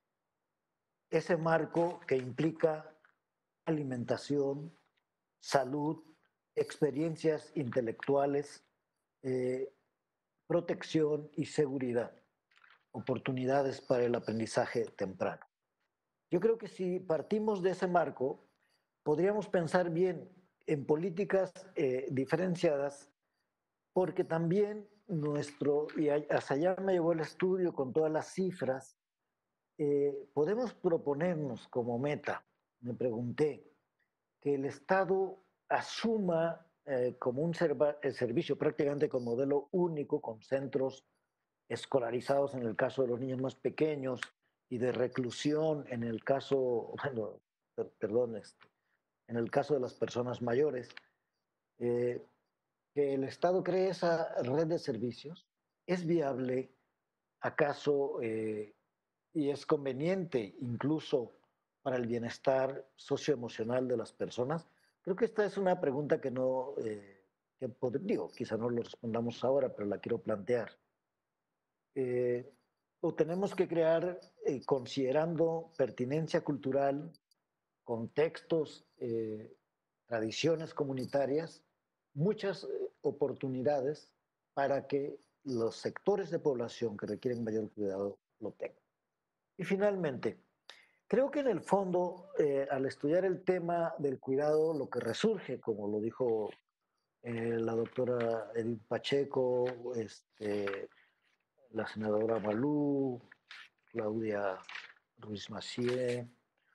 Ese marco que implica alimentación, salud, experiencias intelectuales, eh, protección y seguridad, oportunidades para el aprendizaje temprano. Yo creo que si partimos de ese marco, podríamos pensar bien en políticas eh, diferenciadas, porque también nuestro, y hasta allá me llevó el estudio con todas las cifras, eh, podemos proponernos como meta, me pregunté, que el Estado asuma eh, como un serva, el servicio prácticamente con modelo único, con centros escolarizados en el caso de los niños más pequeños y de reclusión en el caso, bueno, per, perdón, este, en el caso de las personas mayores, eh, que el Estado cree esa red de servicios. ¿Es viable? ¿Acaso eh, y es conveniente incluso para el bienestar socioemocional de las personas? Creo que esta es una pregunta que no, eh, que pod- digo, quizá no lo respondamos ahora, pero la quiero plantear. Eh, o tenemos que crear, eh, considerando pertinencia cultural, contextos, eh, tradiciones comunitarias, muchas eh, oportunidades para que los sectores de población que requieren mayor cuidado lo tengan. Y finalmente, creo que en el fondo, eh, al estudiar el tema del cuidado, lo que resurge, como lo dijo eh, la doctora Edith Pacheco, este, la senadora Malú, Claudia Ruiz Massieu,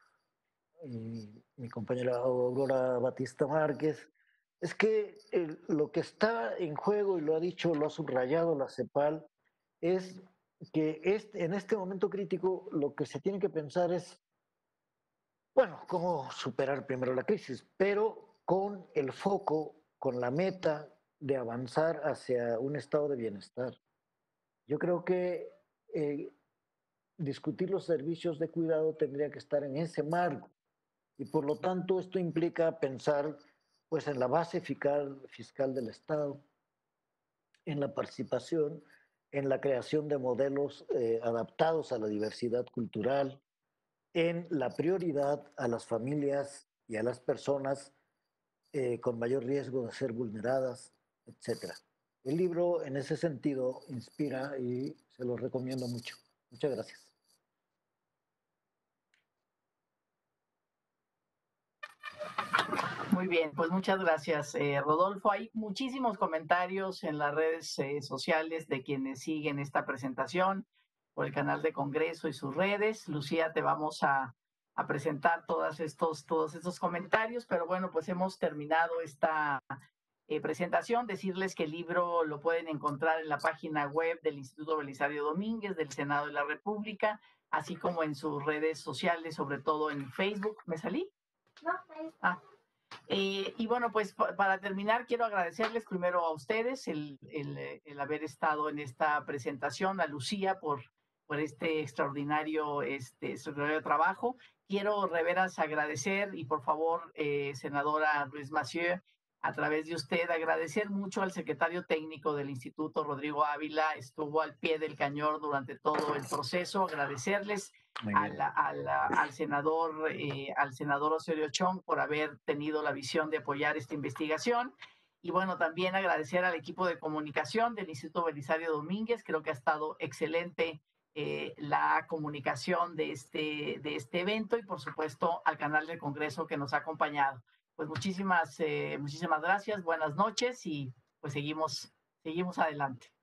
y mi compañera Aurora Batista Márquez, es que el, lo que está en juego, y lo ha dicho, lo ha subrayado la CEPAL, es que este, en este momento crítico lo que se tiene que pensar es, bueno, cómo superar primero la crisis, pero con el foco, con la meta de avanzar hacia un estado de bienestar. Yo creo que eh, discutir los servicios de cuidado tendría que estar en ese marco. Y por lo tanto, esto implica pensar pues, en la base fiscal, fiscal del Estado, en la participación, en la creación de modelos eh, adaptados a la diversidad cultural, en la prioridad a las familias y a las personas eh, con mayor riesgo de ser vulneradas, etcétera. El libro, en ese sentido, inspira y se lo recomiendo mucho. Muchas gracias. Muy bien, pues muchas gracias, eh, Rodolfo. Hay muchísimos comentarios en las redes eh, sociales de quienes siguen esta presentación por el canal de Congreso y sus redes. Lucía, te vamos a, a presentar todos estos, todos estos comentarios, pero bueno, pues hemos terminado esta eh, presentación. Decirles que el libro lo pueden encontrar en la página web del Instituto Belisario Domínguez, del Senado de la República, así como en sus redes sociales, sobre todo en Facebook. ¿Me salí? No, ahí está. Ah. Eh, y bueno, pues para terminar, quiero agradecerles primero a ustedes el, el, el haber estado en esta presentación, a Lucía por, por este extraordinario, este, extraordinario trabajo. Quiero, Reveras, agradecer y por favor, eh, senadora Ruiz Massieu, a través de usted, agradecer mucho al secretario técnico del Instituto, Rodrigo Ávila, estuvo al pie del cañón durante todo el proceso, agradecerles al, al, al senador eh, al senador Osorio Chong por haber tenido la visión de apoyar esta investigación. Y bueno, también agradecer al equipo de comunicación del Instituto Belisario Domínguez. Creo que ha estado excelente eh, la comunicación de este, de este evento y por supuesto al canal del Congreso que nos ha acompañado. Pues muchísimas, eh, muchísimas gracias, buenas noches y pues seguimos, seguimos adelante.